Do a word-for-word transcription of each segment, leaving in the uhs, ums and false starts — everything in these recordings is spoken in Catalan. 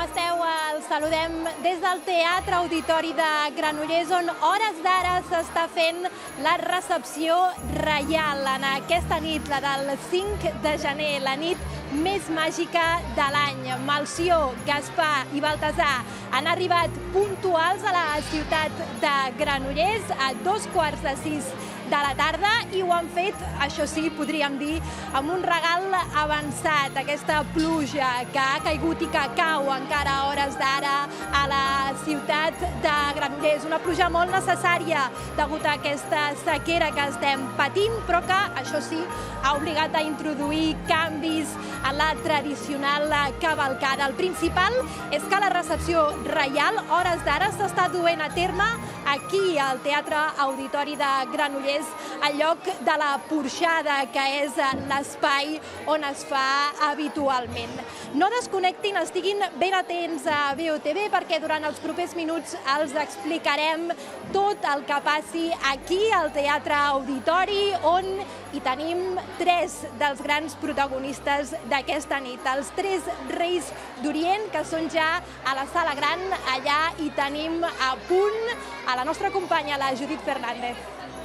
esteu? Els saludem des del Teatre Auditori de Granollers, on hores d'ara s'està fent la recepció reial en aquesta nit, la del cinc de gener, la nit més màgica de l'any. Melcior, Gaspar i Baltasar han arribat puntuals a la ciutat de Granollers a dos quarts de sis de la tarda i ho han fet, això sí, podríem dir, amb un regal avançat. Aquesta pluja que ha caigut i que cau encara a hores d'ara a la ciutat de Granollers. Una pluja molt necessària degut a aquesta sequera que estem patint, però que, això sí, ha obligat a introduir canvis en la tradicional cavalcada. El principal és que la recepció reial, hores d'ara, s'està duent a terme aquí, al Teatre Auditori de Granollers, al lloc de la Porxada, que és l'espai on es fa habitualment. No desconnectin, estiguin ben atents a B O T V, perquè durant els propers minuts els explicarem tot el que passi aquí al Teatre Auditori, on hi tenim tres dels grans protagonistes d'aquesta nit. Els tres Reis d'Orient, que són ja a la sala gran. Allà hi tenim a punt a la nostra companya, la Judit Fernández.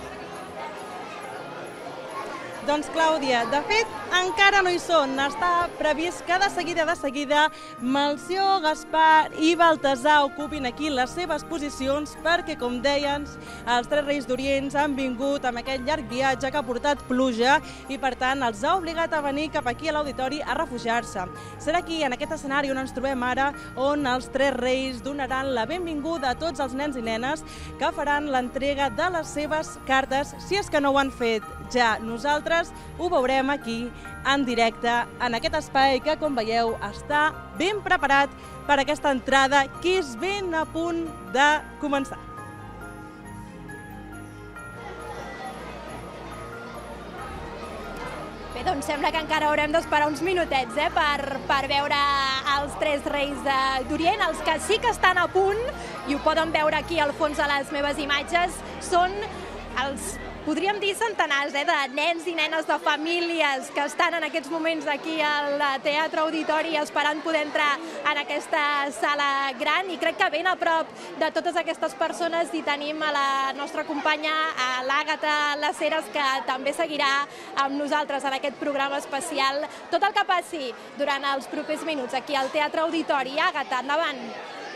Doncs, Clàudia, de fet, encara no hi són. Està previst que de seguida, de seguida, Melcior, Gaspar i Baltasar ocupin aquí les seves posicions perquè, com deien, els tres Reis d'Orient han vingut amb aquest llarg viatge que ha portat pluja i, per tant, els ha obligat a venir cap aquí a l'auditori a refugiar-se. Serà aquí, en aquest escenari on ens trobem ara, on els tres Reis donaran la benvinguda a tots els nens i nenes que faran l'entrega de les seves cartes, si és que no ho han fet ja. Nosaltres ho veurem aquí en directe, en aquest espai que, com veieu, està ben preparat per aquesta entrada que és ben a punt de començar. Bé, doncs sembla que encara haurem d'esperar uns minutets eh, per, per veure els tres Reis d'Orient. Els que sí que estan a punt, i ho poden veure aquí al fons de les meves imatges, són els, podríem dir, centenars eh, de nens i nenes, de famílies que estan en aquests moments aquí al Teatre Auditori esperant poder entrar en aquesta sala gran, i crec que ben a prop de totes aquestes persones hi tenim a la nostra companya, a l'Àgata Laceres, que també seguirà amb nosaltres en aquest programa especial. Tot el que passi durant els propers minuts aquí al Teatre Auditori. Àgata, endavant.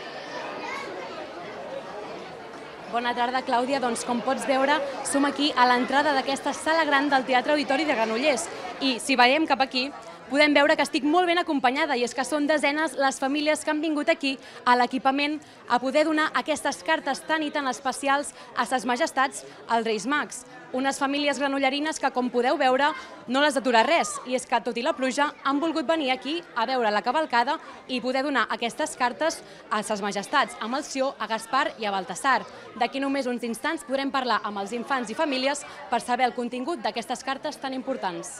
Bona tarda, Clàudia. Doncs, com pots veure, som aquí a l'entrada d'aquesta sala gran del Teatre Auditori de Granollers. I si veiem cap aquí, podem veure que estic molt ben acompanyada, i és que són desenes les famílies que han vingut aquí a l'equipament a poder donar aquestes cartes tan i tan especials a ses majestats, als Reis Mags. Unes famílies granollerines que, com podeu veure, no les atura res, i és que, tot i la pluja, han volgut venir aquí a veure la cavalcada i poder donar aquestes cartes a ses majestats, a Melcior, a Gaspar i a Baltasar. D'aquí només uns instants podrem parlar amb els infants i famílies per saber el contingut d'aquestes cartes tan importants.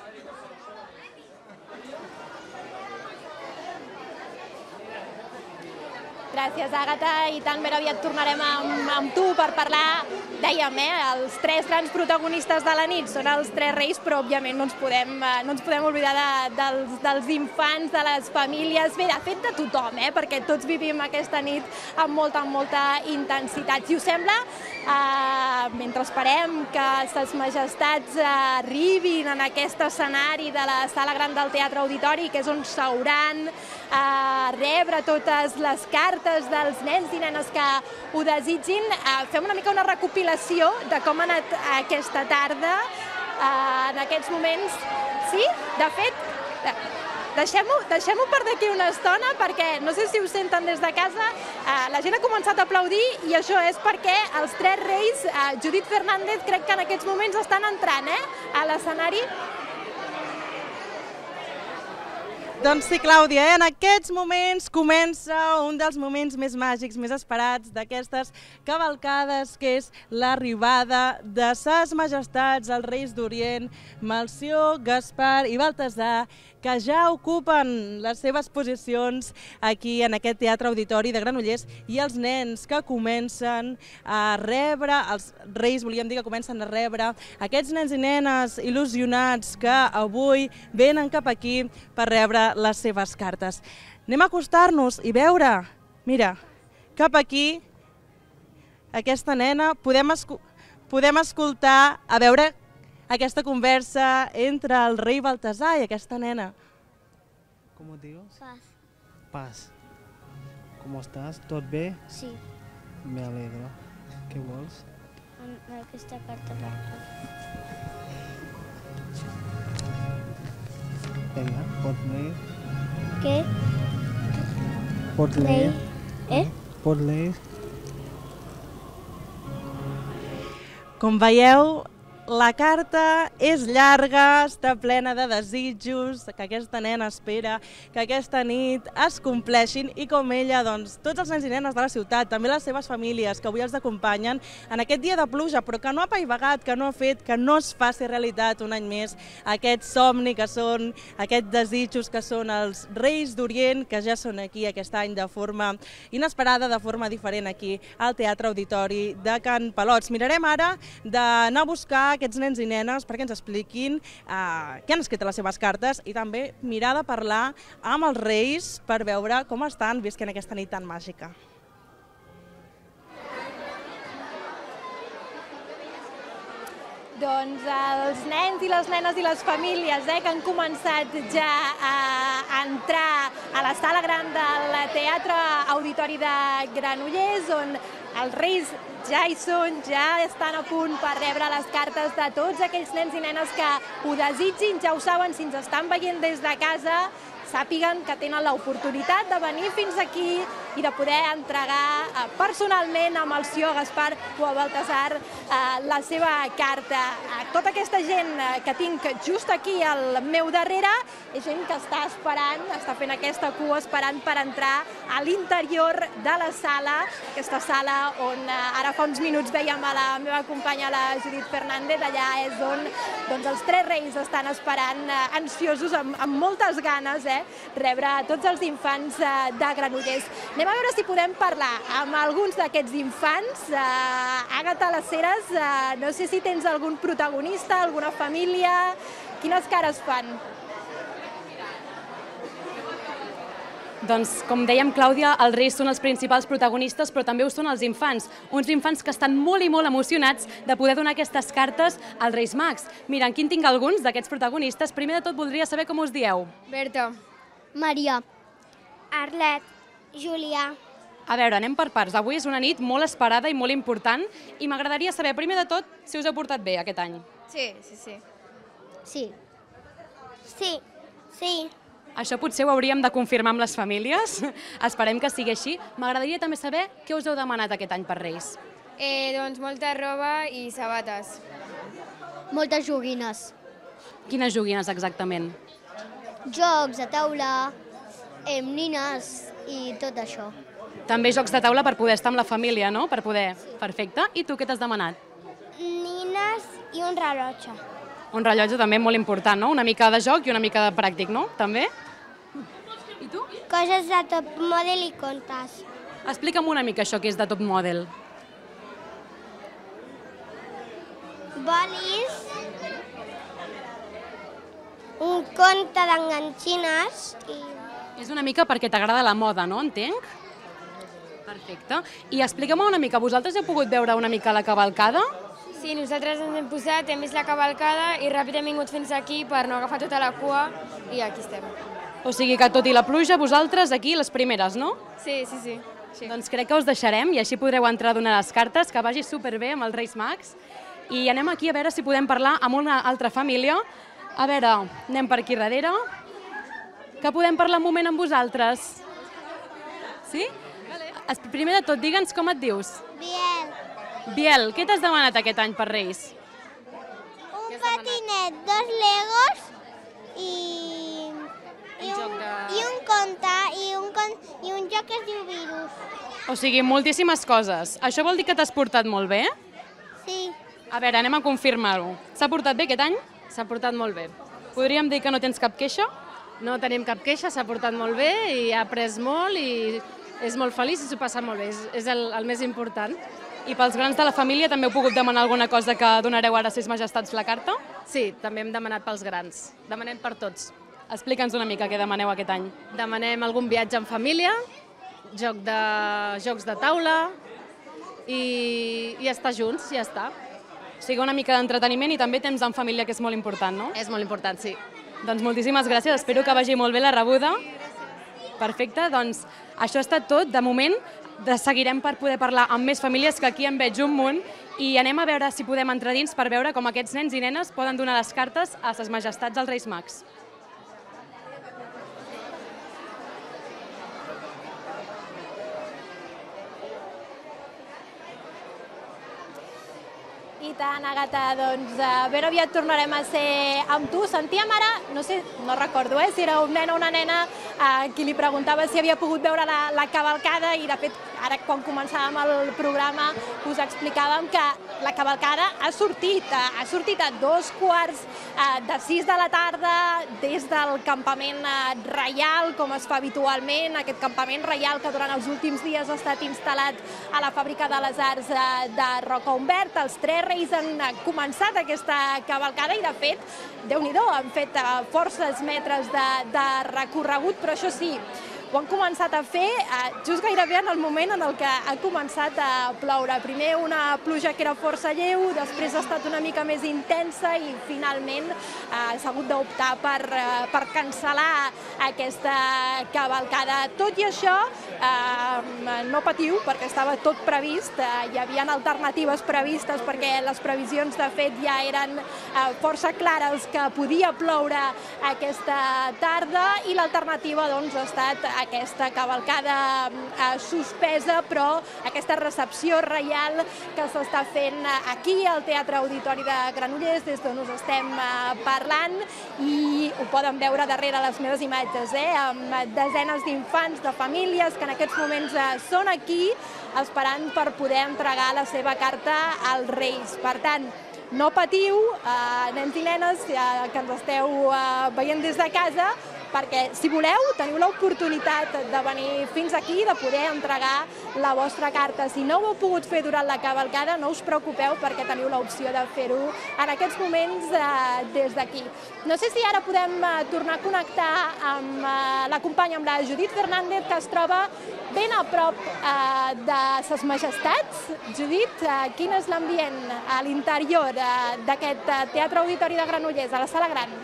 Gràcies, Àgata, i tan ben aviat tornarem amb, amb tu per parlar, dèiem, eh, els tres grans protagonistes de la nit són els tres Reis, però òbviament no ens podem, no ens podem oblidar de, dels, dels infants, de les famílies, bé, de fet de tothom, eh, perquè tots vivim aquesta nit amb molta, amb molta intensitat. Si us sembla, eh, mentre esperem que ses majestats arribin en aquest escenari de la sala gran del Teatre Auditori, que és on s'hauran a rebre totes les cartes dels nens i nenes que ho desitgin, fem una mica una recopilació de com ha anat aquesta tarda en aquests moments. Sí, de fet, deixem-ho deixem-ho per d'aquí una estona, perquè no sé si ho senten des de casa, la gent ha començat a aplaudir, i això és perquè els tres Reis, Judit Fernández, crec que en aquests moments estan entrant eh, a l'escenari. Doncs sí, Clàudia, eh? En aquests moments comença un dels moments més màgics, més esperats d'aquestes cavalcades, que és l'arribada de ses majestats, els Reis d'Orient, Melcior, Gaspar i Baltasar, que ja ocupen les seves posicions aquí en aquest Teatre Auditori de Granollers, i els nens que comencen a rebre, els Reis, volíem dir que comencen a rebre aquests nens i nenes il·lusionats que avui venen cap aquí per rebre les seves cartes. Anem a acostar-nos i veure, mira, cap aquí, aquesta nena, podem, escu podem escoltar, a veure aquesta conversa entre el rei Baltasar i aquesta nena. Com et dius? Paz. Paz. Com estàs? Tot bé? Sí. Me alegro. Què vols? Aquesta carta per tu. Vinga, pots ler? Què? Pots ler? Eh? Pots ler? Com veieu, la carta és llarga, està plena de desitjos, que aquesta nena espera que aquesta nit es compleixin i com ella, doncs, tots els nens i nenes de la ciutat, també les seves famílies que avui els acompanyen en aquest dia de pluja, però que no ha apaivagat, que no ha fet que no es faci realitat un any més aquest somni que són, aquests desitjos que són els Reis d'Orient, que ja són aquí aquest any de forma inesperada, de forma diferent aquí al Teatre Auditori de Can Palots. Mirarem ara d'anar a buscar aquests nens i nenes perquè ens expliquin eh, què han escrit a les seves cartes i també mirar de parlar amb els Reis per veure com estan visquent aquesta nit tan màgica. Doncs els nens i les nenes i les famílies eh, que han començat ja a entrar a la sala gran del Teatre Auditori de Granollers, on els Reis ja hi són, ja estan a punt per rebre les cartes de tots aquells nens i nenes que ho desitgin, ja ho saben, si ens estan veient des de casa, sàpiguen que tenen l'oportunitat de venir fins aquí i de poder entregar eh, personalment a Melcior, a Gaspar o a Baltasar eh, la seva carta. Eh, tota aquesta gent eh, que tinc just aquí al meu darrere és gent que està esperant, està fent aquesta cua esperant per entrar a l'interior de la sala, aquesta sala on eh, ara fa uns minuts dèiem a la meva companya, la Judit Fernández, allà és on doncs, els tres reis estan esperant eh, ansiosos, amb, amb moltes ganes, eh, rebre tots els infants eh, de Granollers. Anem a veure si podem parlar amb alguns d'aquests infants. Eh, Àgata Las Heras, eh, no sé si tens algun protagonista, alguna família. Quines cares fan? Doncs, com dèiem, Clàudia, els Reis són els principals protagonistes, però també ho són els infants. Uns infants que estan molt i molt emocionats de poder donar aquestes cartes als Reis Mags. Mira, aquí en tinc alguns d'aquests protagonistes. Primer de tot, voldria saber com us dieu. Berta. Maria. Arlet. Julià. A veure, anem per parts. Avui és una nit molt esperada i molt important i m'agradaria saber, primer de tot, si us heu portat bé aquest any. Sí, sí, sí. Sí. Sí. Sí. Això potser ho hauríem de confirmar amb les famílies. Esperem que sigui així. M'agradaria també saber què us heu demanat aquest any per Reis. Eh, doncs molta roba i sabates. Moltes joguines. Quines joguines exactament? Jocs de taula, em, nines i tot això. També jocs de taula per poder estar amb la família, no? Per poder... Perfecte. I tu què t'has demanat? Nines i un rellotge. Un rellotge també molt important, no? Una mica de joc i una mica de pràctic, no? També? I tu? Coses de top model i contes. Explica'm una mica això que és de top model. Bolis, un conte d'enganxines i... És una mica perquè t'agrada la moda, no? Entenc? Perfecte. I explica'm una mica, vosaltres heu pogut veure una mica la cavalcada? Sí, nosaltres ens hem posat, hem vist la cavalcada i ràpid hem vingut fins aquí per no agafar tota la cua i aquí estem. O sigui que tot i la pluja, vosaltres aquí les primeres, no? Sí, sí, sí. sí. Doncs crec que us deixarem i així podreu entrar a donar les cartes, que vagi superbé amb els Reis Mags. I anem aquí a veure si podem parlar amb una altra família. A veure, anem per aquí darrere. Que podem parlar un moment amb vosaltres? Sí? Primer de tot, digue'ns com et dius. Biel. Biel, què t'has demanat aquest any per Reis? Un patinet, dos legos i... I un, I un conte, i un, con, i un joc que es diu Virus. O sigui, moltíssimes coses. Això vol dir que t'has portat molt bé? Sí. A veure, anem a confirmar-ho. S'ha portat bé aquest any? S'ha portat molt bé. Podríem dir que no tens cap queixa? No tenim cap queixa, s'ha portat molt bé i ha après molt i és molt feliç i s'ho passa molt bé, és, és el, el més important. I pels grans de la família també heu pogut demanar alguna cosa que donareu ara a ses majestats la carta? Sí, també hem demanat pels grans, demanem per tots. Explica'ns una mica què demaneu aquest any. Demanem algun viatge en família, joc de, jocs de taula i, i estar junts, ja està. O sigui, una mica d'entreteniment i també temps en família, que és molt important, no? És molt important, sí. Doncs moltíssimes gràcies, espero que vagi molt bé la rebuda. Perfecte, doncs això ha estat tot. De moment seguirem per poder parlar amb més famílies, que aquí en veig un munt, i anem a veure si podem entrar dins per veure com aquests nens i nenes poden donar les cartes a ses majestats als Reis Mags. I tant, Àgata, doncs ben aviat tornarem a ser amb tu. Sentíem ara, no sé, no recordo, eh, si era un nen o una nena a qui li preguntava si havia pogut veure la, la cavalcada, i de fet, ara quan començàvem el programa us explicàvem que la cavalcada ha sortit, ha sortit a dos quarts de sis de la tarda des del campament reial, com es fa habitualment, aquest campament reial que durant els últims dies ha estat instal·lat a la Fàbrica de les Arts de Rocahumbert. Els tres reis han començat aquesta cavalcada i, de fet, Déu-n'hi-do, han fet forces metres de, de recorregut, però això sí, ho han començat a fer just gairebé en el moment en el que ha començat a ploure. Primer una pluja que era força lleu, després ha estat una mica més intensa i finalment s'ha hagut d'optar per, per cancel·lar aquesta cavalcada. Tot i això, no patiu, perquè estava tot previst, hi havia alternatives previstes perquè les previsions de fet ja eren força clares que podia ploure aquesta tarda, i l'alternativa doncs ha estat aquesta cavalcada suspesa, però aquesta recepció reial que s'està fent aquí al Teatre Auditori de Granollers, des d'on us estem parlant, i ho poden veure darrere les meves imatges, eh? Amb desenes d'infants, de famílies que en aquests moments són aquí esperant per poder entregar la seva carta als Reis. Per tant, no patiu, nens i nenes que ens esteu veient des de casa, perquè si voleu teniu l'oportunitat de venir fins aquí, de poder entregar la vostra carta. Si no ho heu pogut fer durant la cavalcada, no us preocupeu, perquè teniu l'opció de fer-ho en aquests moments des d'aquí. No sé si ara podem tornar a connectar amb la companya, amb la Judit Fernández, que es troba ben a prop de ses majestats. Judit, quin és l'ambient a l'interior d'aquest Teatre Auditori de Granollers, a la Sala Gran?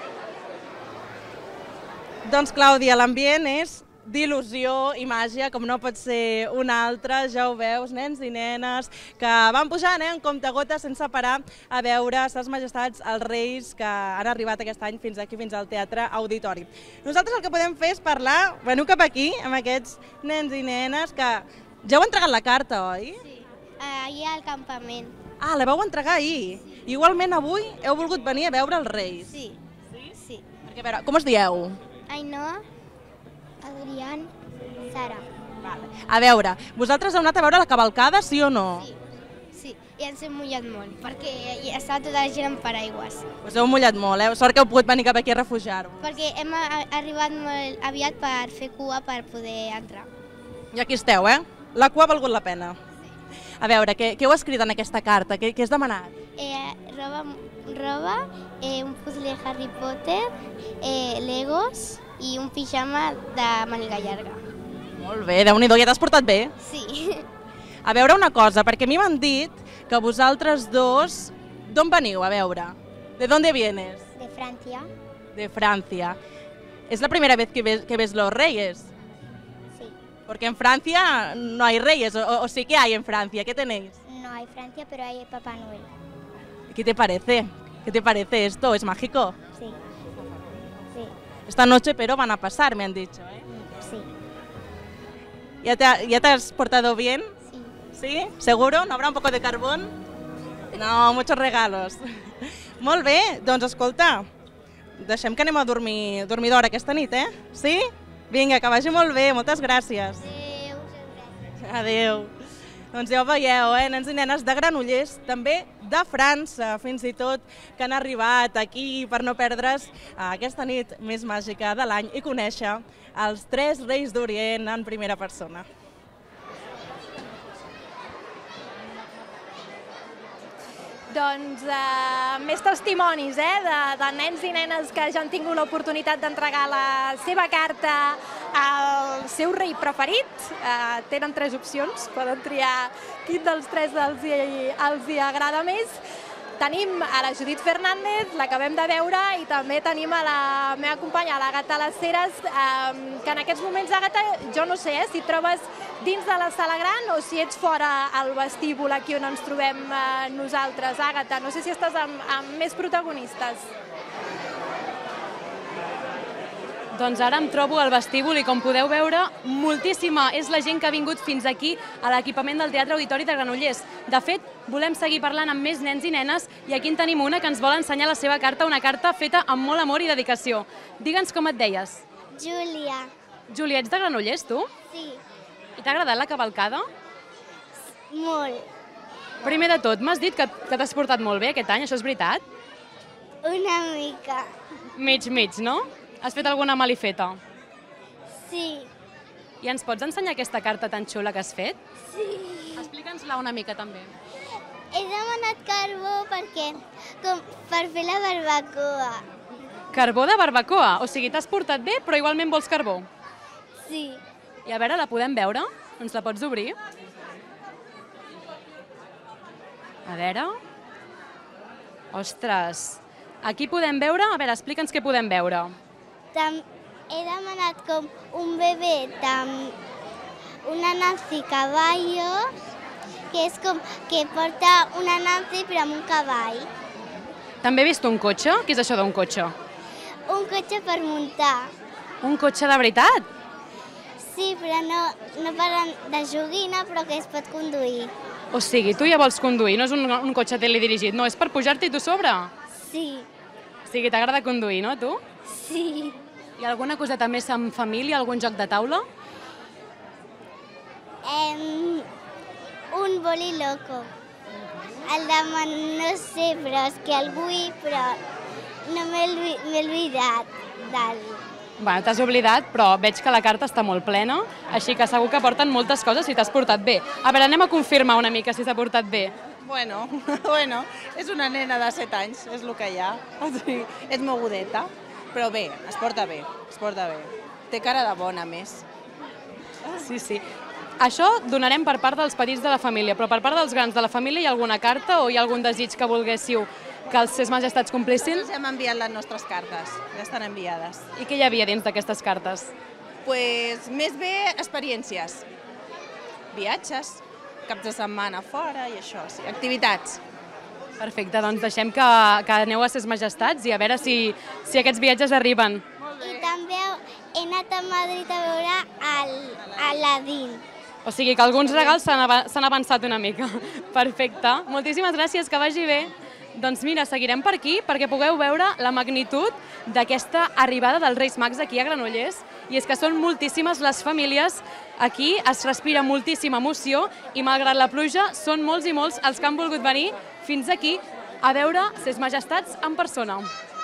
Doncs, Clàudia, l'ambient és d'il·lusió i màgia, com no pot ser una altra. Ja ho veus, nens i nenes que van pujant en comptagotes sense parar a veure ses majestats, els reis que han arribat aquest any fins aquí, fins al Teatre Auditori. Nosaltres el que podem fer és parlar, veniu cap aquí, amb aquests nens i nenes que ja heu entregat la carta, oi? Sí, ahir al campament. Ah, la vau entregar ahir. Igualment avui heu volgut venir a veure els reis. Sí. Sí? Perquè, a veure, com us dieu? Ainhoa, Adrián, Sara. Vale. A veure, vosaltres heu anat a veure la cavalcada, sí o no? Sí, sí, i ens hem mullat molt, perquè estava tota la gent amb paraigües. Us heu mullat molt, eh? Sort que heu pogut venir cap aquí a refugiar-vos. Perquè hem arribat molt aviat per fer cua per poder entrar. I aquí esteu, eh? La cua ha valgut la pena. A veure, què, què heu escrit en aquesta carta? Què, què has demanat? Eh, roba, roba eh, un puzzle Harry Potter, eh, Legos i un pijama de màniga llarga. Molt bé, Déu-n'hi-do, ja t'has portat bé? Sí. A veure una cosa, perquè a mi m'han dit que vosaltres dos... D'on veniu, a veure? ¿De dónde vienes? De Francia. De Francia. ¿Es la primera vez que ves, que ves los reyes? Sí. Porque en Francia no hay reyes, o, o sí que hay en Francia. ¿Qué tenéis? No hay Francia, pero hay Papá Noel. ¿Qué te parece? ¿Qué te parece esto? ¿Es mágico? Sí. Sí. Esta noche, pero van a pasar, me han dicho, ¿eh? Sí. ¿Ya te, ya te has portado bien? Sí. ¿Sí? ¿Seguro? ¿No habrá un poco de carbón? No, muchos regalos. Molt bé, doncs escolta, deixem que anem a dormir, dormir d'hora aquesta nit, eh? Sí? Vinga, que vagi molt bé, moltes gràcies. Adéu. Adéu. Doncs ja ho veieu, eh? Nens i nenes de Granollers, també de França, fins i tot, que han arribat aquí per no perdre's aquesta nit més màgica de l'any i conèixer els tres reis d'Orient en primera persona. doncs, eh, més testimonis eh, de, de nens i nenes que ja han tingut l'oportunitat d'entregar la seva carta al seu rei preferit. Eh, tenen tres opcions, poden triar quin dels tres els hi, els hi agrada més. Tenim a la Judit Fernández, l'acabem de veure, i també tenim a la meva companya, l'Àgata Las Heras, eh, que en aquests moments, Àgata, jo no sé eh, si et trobes dins de la sala gran o si ets fora al vestíbul aquí on ens trobem eh, nosaltres. Àgata, no sé si estàs amb, amb més protagonistes. Doncs ara em trobo al vestíbul i, com podeu veure, moltíssima és la gent que ha vingut fins aquí a l'equipament del Teatre Auditori de Granollers. De fet, volem seguir parlant amb més nens i nenes i aquí en tenim una que ens vol ensenyar la seva carta, una carta feta amb molt amor i dedicació. Digue'ns com et deies. Júlia. Júlia, ets de Granollers, tu? Sí, I t'ha agradat la cavalcada? molt. Primer de tot, m'has dit que, que t'has portat molt bé aquest any, això és veritat? Una mica. Mig, mig, no? Has fet alguna malifeta? Sí, I ens pots ensenyar aquesta carta tan xula que has fet? sí. Explica'ns-la una mica, també. He demanat carbó perquè, com per fer la barbacoa. Carbó de barbacoa, o sigui, t'has portat bé, però igualment vols carbó. Sí, I a veure, la podem veure? Ens la pots obrir? A veure... Ostres! Aquí podem veure... A veure, explica'ns què podem veure. Tam he demanat com un bebè amb una Nancy caballos, que és com que porta una Nancy però amb un cavall. També he vist un cotxe? Què és això d'un cotxe? Un cotxe per muntar. Un cotxe de veritat? Sí, però no, no per de joguina, però que es pot conduir. O sigui, tu ja vols conduir, no és un, un cotxe teledirigit, no, és per pujar-t'hi tu sobre. Sí, O sigui, t'agrada conduir, no, tu? sí. I alguna coseta més amb família, algun joc de taula? Em, un boli loco. El de man, no sé, però és que el vull, però no m'he olvi- m'he oblidat del... Bueno, t'has oblidat, però veig que la carta està molt plena, així que segur que porten moltes coses si t'has portat bé. A veure, anem a confirmar una mica si s'ha portat bé. Bueno, bueno, és una nena de set anys, és el que hi ha. O sigui, és mogudeta, però bé, es porta bé, es porta bé. Té cara de bona, a més. Sí, sí. Això donarem per part dels petits de la família, però per part dels grans de la família hi ha alguna carta o hi ha algun desig que volguéssiu que els Ses Majestats complissin? Nosaltres hem enviat les nostres cartes, ja estan enviades. I què hi havia dins d'aquestes cartes? Pues, més bé experiències, viatges, caps de setmana fora i això, sí, activitats. Perfecte, doncs deixem que, que aneu a Ses Majestats i a veure si, si aquests viatges arriben. I també he anat a Madrid a veure el Aladdin. O sigui que alguns regals s'han ava- s'han avançat una mica. Perfecte. Moltíssimes gràcies, que vagi bé. Doncs mira, seguirem per aquí perquè pugueu veure la magnitud d'aquesta arribada dels Reis Mags aquí a Granollers. I és que són moltíssimes les famílies. Aquí es respira moltíssima emoció i malgrat la pluja són molts i molts els que han volgut venir fins aquí a veure Ses Majestats en persona.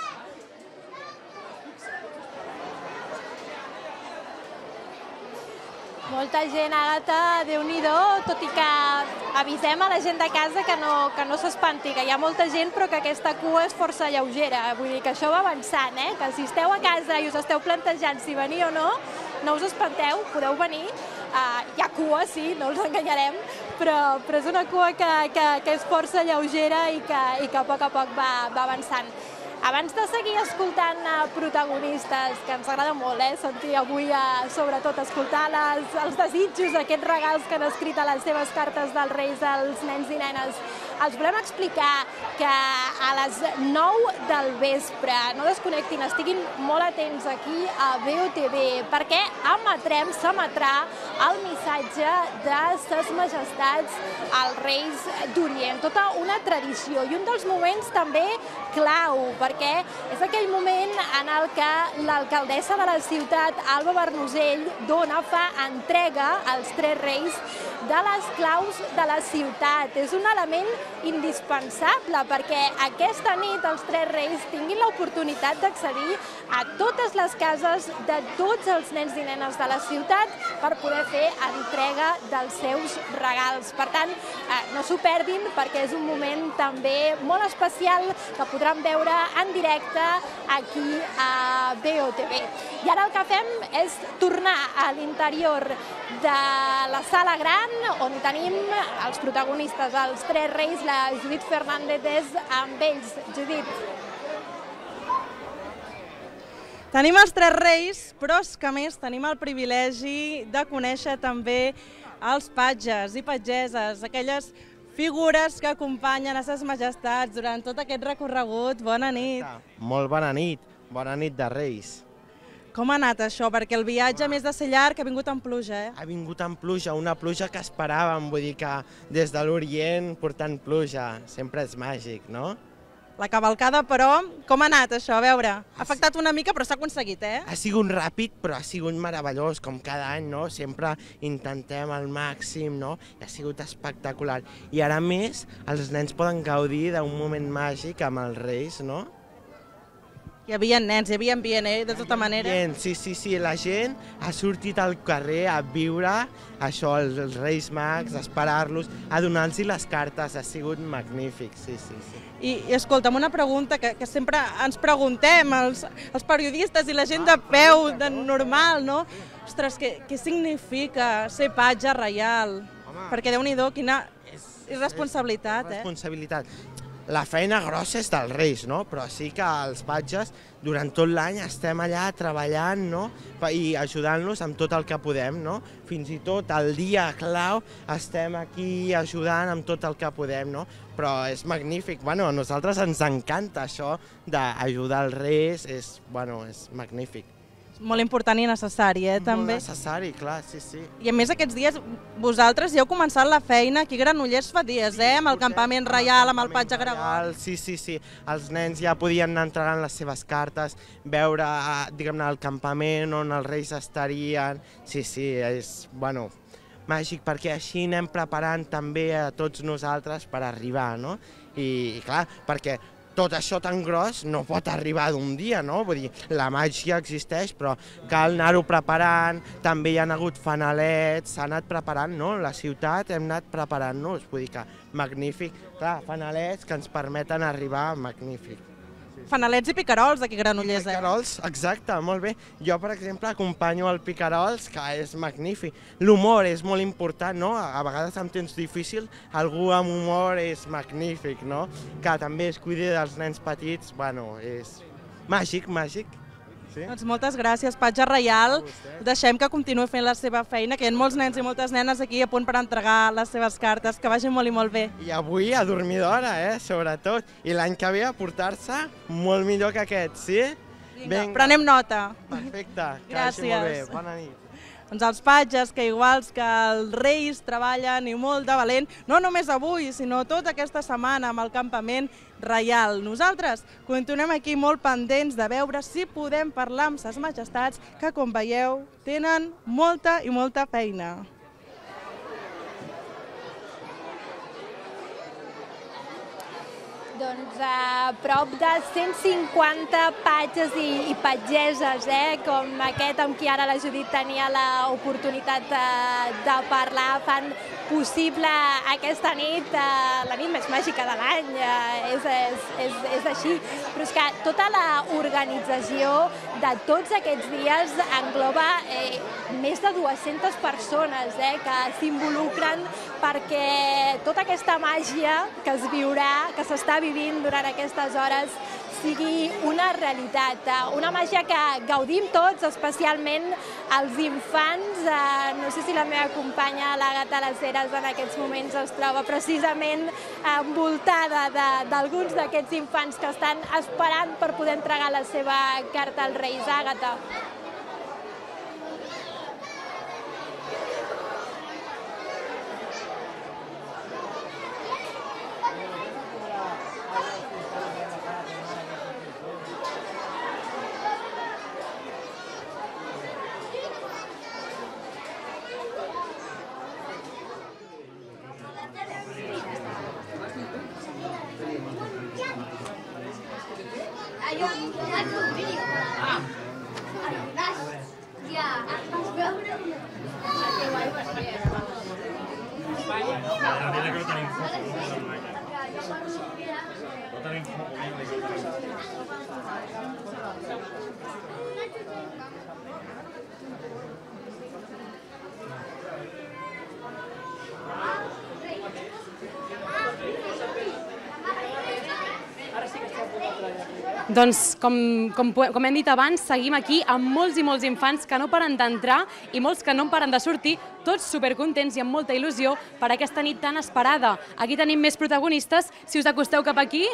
Molta gent, Àgata, Déu-n'hi-do, tot i que avisem a la gent de casa que no, que no s'espanti, que hi ha molta gent però que aquesta cua és força lleugera. Vull dir que això va avançant, eh? Que si esteu a casa i us esteu plantejant si venir o no, no us espanteu, podeu venir. Uh, hi ha cua, sí, no els enganyarem, però, però és una cua que, que, que és força lleugera i que, i que a poc a poc va, va avançant. Abans de seguir escoltant uh, protagonistes, que ens agrada molt eh, sentir avui, uh, sobretot, escoltar les, els desitjos, aquests regals que han escrit a les seves cartes dels Reis als nens i nenes, els volem explicar que a les nou del vespre, no desconnectin, estiguin molt atents aquí a V O T V, perquè emetrem, s'emetrà el missatge de Ses Majestats als Reis d'Orient. Tota una tradició i un dels moments també clau, perquè és aquell moment en el que l'alcaldessa de la ciutat, Alba Bernusell, dona, fa entrega als tres reis de les claus de la ciutat. És un element indispensable perquè aquesta nit els Tres Reis tinguin l'oportunitat d'accedir a totes les cases de tots els nens i nenes de la ciutat per poder fer entrega dels seus regals. Per tant, no s'ho perdin perquè és un moment també molt especial que podran veure en directe aquí a B O T V. I ara el que fem és tornar a l'interior de la sala gran on tenim els protagonistes, els Tres Reis. La Judit Fernández és amb ells. Judit. Tenim els Tres Reis, però és que a més tenim el privilegi de conèixer també els patges i patgeses, aquelles figures que acompanyen a ses majestats durant tot aquest recorregut. Bona nit. Molt bona nit. Bona nit de Reis. Com ha anat això? Perquè el viatge, a més de ser llarg, ha vingut amb pluja, eh? Ha vingut amb pluja, una pluja que esperàvem, vull dir que des de l'Orient portant pluja sempre és màgic, no? La cavalcada, però, com ha anat això? A veure, ha afectat una mica, però s'ha aconseguit, eh? Ha sigut ràpid, però ha sigut meravellós, com cada any, no? Sempre intentem al màxim, no? I ha sigut espectacular. I ara més, els nens poden gaudir d'un moment màgic amb els Reis, no? Hi havia nens, hi havia ambient, eh? De tota manera. Sí, sí, sí, la gent ha sortit al carrer a viure això, els Reis Mags, a esperar-los, a donar-los les cartes, ha sigut magnífic, sí, sí, sí. I, i escolta'm, una pregunta que, que sempre ens preguntem, els, els periodistes i la gent de peu, de normal, no? Ostres, què, què significa ser patge reial? Home, perquè Déu-n'hi-do, quina irresponsabilitat, eh? Responsabilitat. La feina grossa és dels Reis, no? Però sí que els patges durant tot l'any estem allà treballant, no? I ajudant-los amb tot el que podem, no? Fins i tot el dia clau estem aquí ajudant amb tot el que podem, no? Però és magnífic, bueno, a nosaltres ens encanta això d'ajudar els Reis, és, bueno, és magnífic. Molt important i necessari, eh, també. Molt necessari, clar, sí, sí. I a més aquests dies, vosaltres ja heu començat la feina aquí a Granollers fa dies, eh, amb el campament reial, amb el patge Gregori. Sí, sí, sí. Els nens ja podien anar entregant les seves cartes, veure, diguem-ne, el campament on els Reis estarien. Sí, sí, és, bueno, màgic, perquè així anem preparant també a tots nosaltres per arribar, no? I, clar, perquè tot això tan gros no pot arribar d'un dia, no? Vull dir, la màgia existeix, però cal anar-ho preparant, també hi ha hagut fanalets, s'ha anat preparant, no? La ciutat hem anat preparant-nos, vull dir que magnífic, clar, fanalets que ens permeten arribar, magnífic. Fanalets i picarols aquí a Granollers, eh? Picarols, exacte, molt bé. Jo, per exemple, acompanyo el picarols, que és magnífic. L'humor és molt important, no? A vegades en temps difícil, algú amb humor és magnífic, no? Que també es cuidi dels nens petits, bueno, és màgic, màgic. Doncs moltes gràcies, patge reial. Deixem que continuï fent la seva feina, que hi ha molts nens i moltes nenes aquí a punt per entregar les seves cartes. Que vagi molt i molt bé. I avui a dormir d'hora, eh, sobretot. I l'any que ve a portar-se molt millor que aquest, sí? Vinga, prenem nota. Perfecte, que vagi molt bé. Bona nit. Doncs els patges, que iguals que els Reis, treballen i molt de valent, no només avui, sinó tota aquesta setmana amb el campament reial. Nosaltres continuem aquí molt pendents de veure si podem parlar amb ses majestats, que com veieu tenen molta i molta feina. Doncs a prop de cent cinquanta patges i, i patgeses, eh, com aquest amb qui ara la Judit tenia l'oportunitat de, de parlar, fan possible aquesta nit, eh, la nit més màgica de l'any, eh, és, és, és, és així. Però és que tota l'organització de tots aquests dies engloba eh, més de dues-centes persones eh, que s'involucren perquè tota aquesta màgia que es viurà, que s'està vivint durant aquestes hores, sigui una realitat, una màgia que gaudim tots, especialment els infants. No sé si la meva companya, l'Àgata Las Heras, en aquests moments es troba precisament envoltada d'alguns d'aquests infants que estan esperant per poder entregar la seva carta als Reis. Àgata. Doncs, com, com, com hem dit abans, seguim aquí amb molts i molts infants que no paren d'entrar i molts que no paren de sortir, tots supercontents i amb molta il·lusió per aquesta nit tan esperada. Aquí tenim més protagonistes, si us acosteu cap aquí.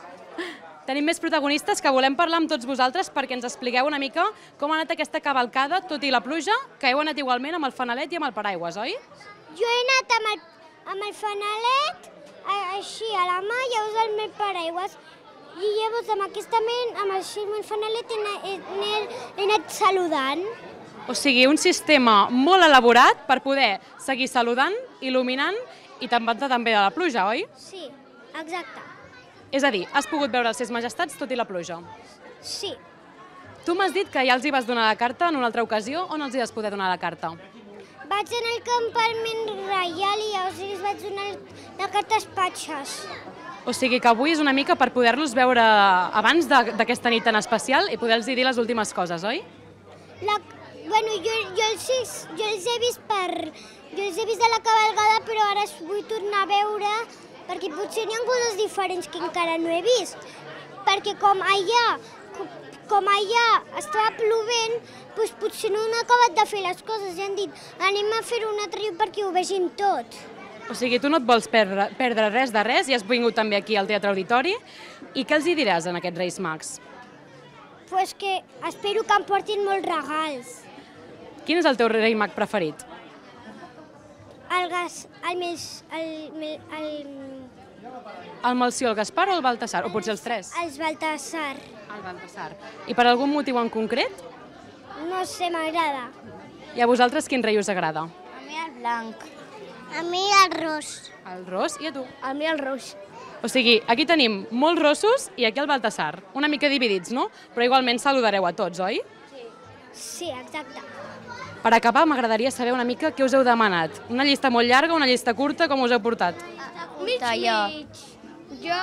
Tenim més protagonistes que volem parlar amb tots vosaltres perquè ens expliqueu una mica com ha anat aquesta cavalcada, tot i la pluja, que heu anat igualment amb el fanalet i amb el paraigües, oi? Jo he anat amb el, amb el fanalet, així a la mà, llavors el meu paraigües. I llavors amb aquesta ment, amb el fanalet, he, he, he anat saludant. O sigui, un sistema molt elaborat per poder seguir saludant, il·luminant i també també de la pluja, oi? Sí, exacte. És a dir, has pogut veure els Ses Majestats tot i la pluja? Sí. Tu m'has dit que ja els hi vas donar la carta en una altra ocasió. On els hi vas poder donar la carta? Vaig anar al campament reial i llavors els vaig donar la carta als patges. O sigui que avui és una mica per poder-los veure abans d'aquesta nit tan especial i poder-los dir les últimes coses, oi? La, bueno, jo, jo, els, jo els he vist per... Jo els he vist a la cavalcada, però ara els vull tornar a veure perquè potser hi ha coses diferents que encara no he vist. Perquè com allà, com allà estava plovent, doncs potser no han acabat de fer les coses i han dit anem a fer un altre lloc perquè ho vegin tot. O sigui, tu no et vols perdre, perdre res de res i has vingut també aquí al Teatre Auditori. I què els hi diràs en aquests Reis Mags? Pues que espero que em portin molts regals. Quin és el teu Rei Mag preferit? El gas... el més... el... el... El Melcior, el Gaspar o el Baltasar? O potser els tres? Els Baltasar. El Baltasar. I per algun motiu en concret? No sé, m'agrada. I a vosaltres quin rei us agrada? A mi el blanc. A mi el ros. El ros i a tu? A mi el ros. O sigui, aquí tenim molts rossos i aquí el Baltasar. Una mica dividits, no? Però igualment saludareu a tots, oi? Sí. Sí, exacte. Per acabar, m'agradaria saber una mica què us heu demanat. Una llista molt llarga, una llista curta, com us heu portat? Mig, mig. Jo...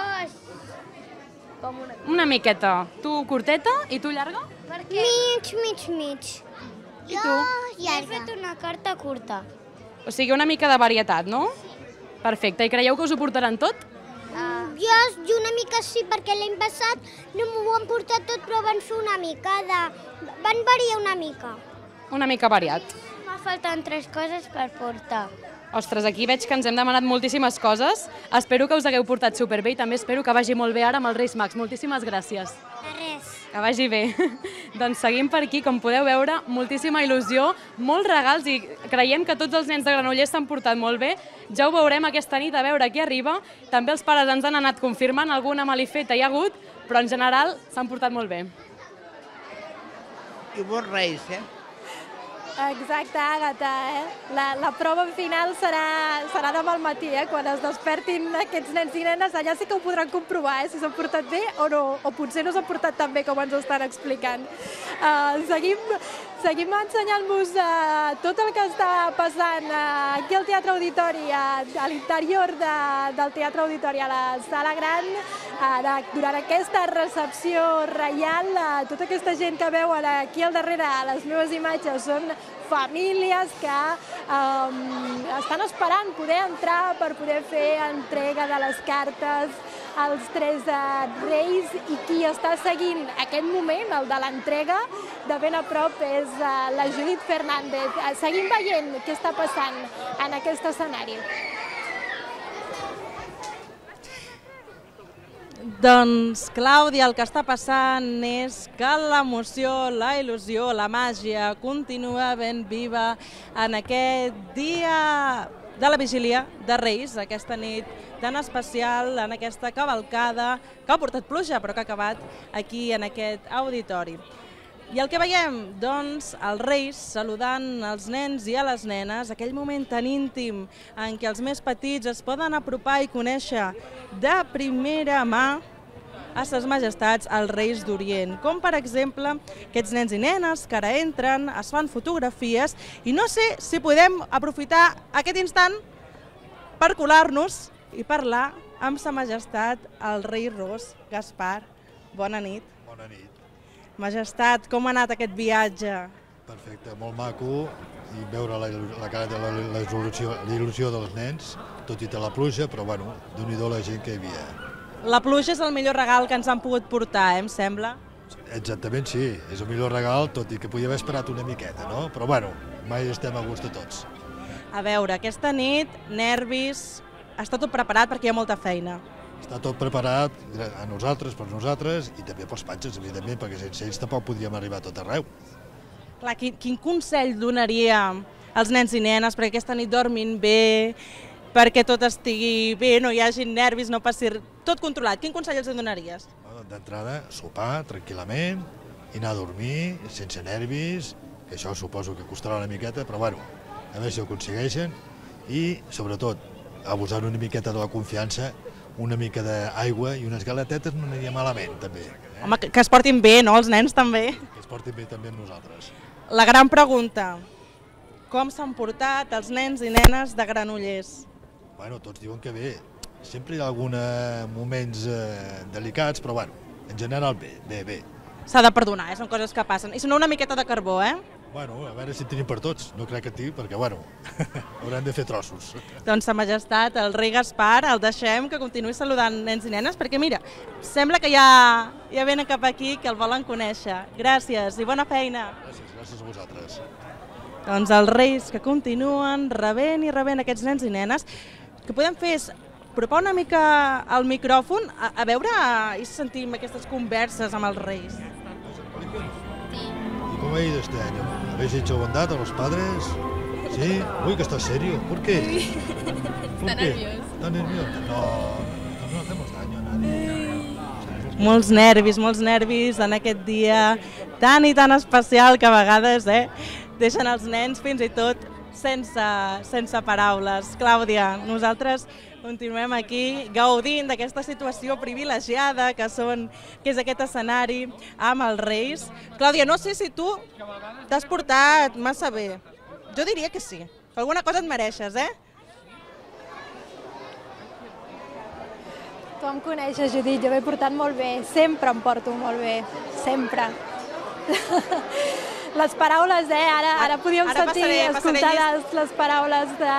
Com una... Una miqueta. Tu curteta i tu llarga? Mig, mig, mig. I tu? Jo he fet una carta curta. O sigui, una mica de varietat, no? Perfecte. I creieu que us ho portaran tot? Uh, jo, jo una mica sí, perquè l'any passat no m'ho han portat tot, però van fer una mica de... Van variar una mica. Una mica variat. M'ha faltat tres coses per portar. Ostres, aquí veig que ens hem demanat moltíssimes coses. Espero que us hagueu portat superbé i també espero que vagi molt bé ara amb els Reis Mags. Moltíssimes gràcies. De res. Que vagi bé. Doncs seguim per aquí, com podeu veure, moltíssima il·lusió, molts regals i creiem que tots els nens de Granollers s'han portat molt bé. Ja ho veurem aquesta nit a veure qui arriba. També els pares ens han anat confirmant, alguna malifeta hi ha hagut, però en general s'han portat molt bé. I bons Reis, eh? Exacte, Àgata, eh? La, la prova final serà, serà demà al matí, eh? Quan es despertin aquests nens i nenes, allà sí que ho podran comprovar, eh? Si s'han portat bé o no, o potser no s'han portat tan bé com ens ho estan explicant. Uh, seguim seguim ensenyant-vos uh, tot el que està passant uh, aquí al Teatre Auditori, uh, a l'interior de, del Teatre Auditori, a la Sala Gran, uh, de, durant aquesta recepció reial. Uh, tota aquesta gent que veuen aquí al darrere, a les meves imatges, són famílies que um, estan esperant poder entrar per poder fer entrega de les cartes als tres uh, reis, i qui està seguint aquest moment, el de l'entrega, de ben a prop és uh, la Judit Fernández. Uh, seguim veient què està passant en aquest escenari. Doncs, Clàudia, el que està passant és que l'emoció, la il·lusió, la màgia continua ben viva en aquest dia de la vigília de Reis, aquesta nit tan especial, en aquesta cavalcada que ha portat pluja però que ha acabat aquí en aquest auditori. I el que veiem, doncs, els Reis saludant els nens i a les nenes, aquell moment tan íntim en què els més petits es poden apropar i conèixer de primera mà a ses majestats els Reis d'Orient, com per exemple aquests nens i nenes que ara entren, es fan fotografies i no sé si podem aprofitar aquest instant per colar-nos i parlar amb sa majestat el rei Ros, Gaspar. Bona nit. Bona nit. Majestat, com ha anat aquest viatge? Perfecte, molt maco, i veure la, la cara de la, la, il·lusió, la il·lusió dels nens, tot i té la pluja, però bueno, déu-n'hi-do la gent que hi havia. La pluja és el millor regal que ens han pogut portar, eh, em sembla? Exactament, sí, és el millor regal, tot i que podia haver esperat una miqueta, no? Però bueno, mai estem a gust de tots. A veure, aquesta nit, nervis, està tot preparat perquè hi ha molta feina. Està tot preparat a nosaltres, per nosaltres, i també pels patges, evidentment, perquè sense ells tampoc podríem arribar a tot arreu. Clar, quin, quin consell donaria als nens i nenes perquè aquesta nit dormin bé, perquè tot estigui bé, no hi hagi nervis, no passi tot controlat? Quin consell els donaries? D'entrada, sopar tranquil·lament i anar a dormir sense nervis, que això suposo que costarà una miqueta, però bueno, a veure si ho aconsegueixen, i sobretot abusar una miqueta de la confiança, una mica d'aigua i unes galetetes no aniria malament, també. Eh? Home, que, que es portin bé, no?, els nens també. Que es portin bé també amb nosaltres. La gran pregunta, com s'han portat els nens i nenes de Granollers? Bueno, tots diuen que bé. Sempre hi ha alguns moments eh, delicats, però bueno, en general bé, bé, bé. S'ha de perdonar, eh? Són coses que passen. I si no, una miqueta de carbó, eh? Bueno, a veure si en tenim per tots. No crec que tingui, perquè, bueno, haurem de fer trossos. Doncs, Sa Majestat, el rei Gaspar, el deixem que continuï saludant nens i nenes, perquè, mira, sembla que ja, ja venen cap aquí, que el volen conèixer. Gràcies i bona feina. Gràcies, gràcies a vosaltres. Doncs els reis que continuen rebent i rebent aquests nens i nenes, que podem fer és apropar una mica el micròfon, a, a veure i sentim aquestes converses amb els reis. ¿Y cómo ha ido este año? ¿Habéis hecho bondad a los padres? ¿Sí? Uy, que está serio. ¿Por qué? ¿Por Está qué? nervioso. ¿Está nervioso? No, no, no hacemos daño a nadie. Molts nervis, molts nervis en aquest dia tan i tan especial que a vegades eh, deixen els nens fins i tot sense, sense paraules. Clàudia, nosaltres continuem aquí gaudint d'aquesta situació privilegiada que, són, que és aquest escenari amb els reis. Clàudia, no sé si tu t'has portat massa bé. Jo diria que sí, que alguna cosa et mereixes, eh? Tu em coneixes, Judit, jo m'he portat molt bé, sempre em porto molt bé, sempre. Les paraules, eh, ara, ara podíem Ara sentir, passaré, escoltar passaré les, les paraules de...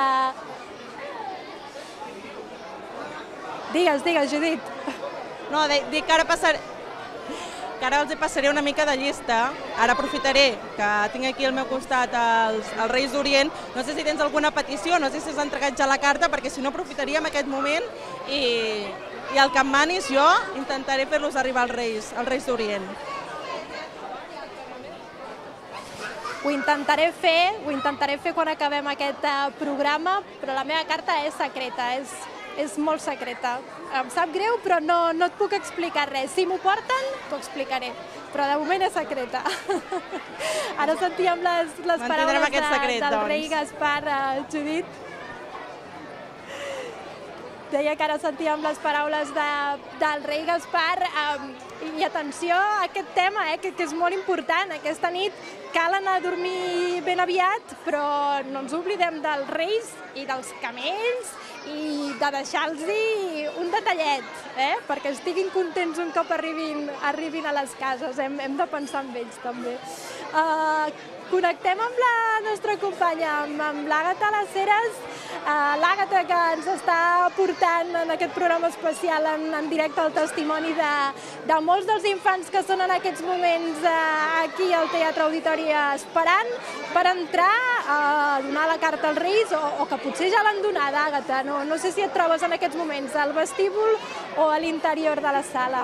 Digues, digues, Judit. No, dic que ara passaré... que ara els passaré una mica de llista. Ara aprofitaré que tinc aquí al meu costat els, els Reis d'Orient. No sé si tens alguna petició, no sé si has entregat ja la carta, perquè si no aprofitaríem aquest moment i, i el que em manis jo intentaré fer-los arribar als Reis, als Reis d'Orient. Ho intentaré fer, ho intentaré fer quan acabem aquest uh, programa, però la meva carta és secreta, és, és molt secreta. Em sap greu, però no, no et puc explicar res. Si m'ho porten, t'ho explicaré, però de moment és secreta. Ara sentíem les, les paraules de, secret, del doncs. rei Gaspar, uh, Judit. Deia que ara sentíem les paraules de, del rei Gaspar um, i atenció a aquest tema, eh, que, que és molt important. Aquesta nit cal anar a dormir ben aviat, però no ens oblidem dels reis i dels camells i de deixar-los un detallet, eh, perquè estiguin contents un cop arribin, arribin a les cases. Hem, hem de pensar en ells també. Uh, Connectem amb la nostra companya, amb, amb l'Àgata Las Heras, uh, l'Àgata que ens està portant en aquest programa especial en, en directe el testimoni de, de molts dels infants que són en aquests moments uh, aquí al Teatre Auditori esperant per entrar a donar la carta als Reis, o, o que potser ja l'han donada, Àgata. No, no sé si et trobes en aquests moments al vestíbul o a l'interior de la sala.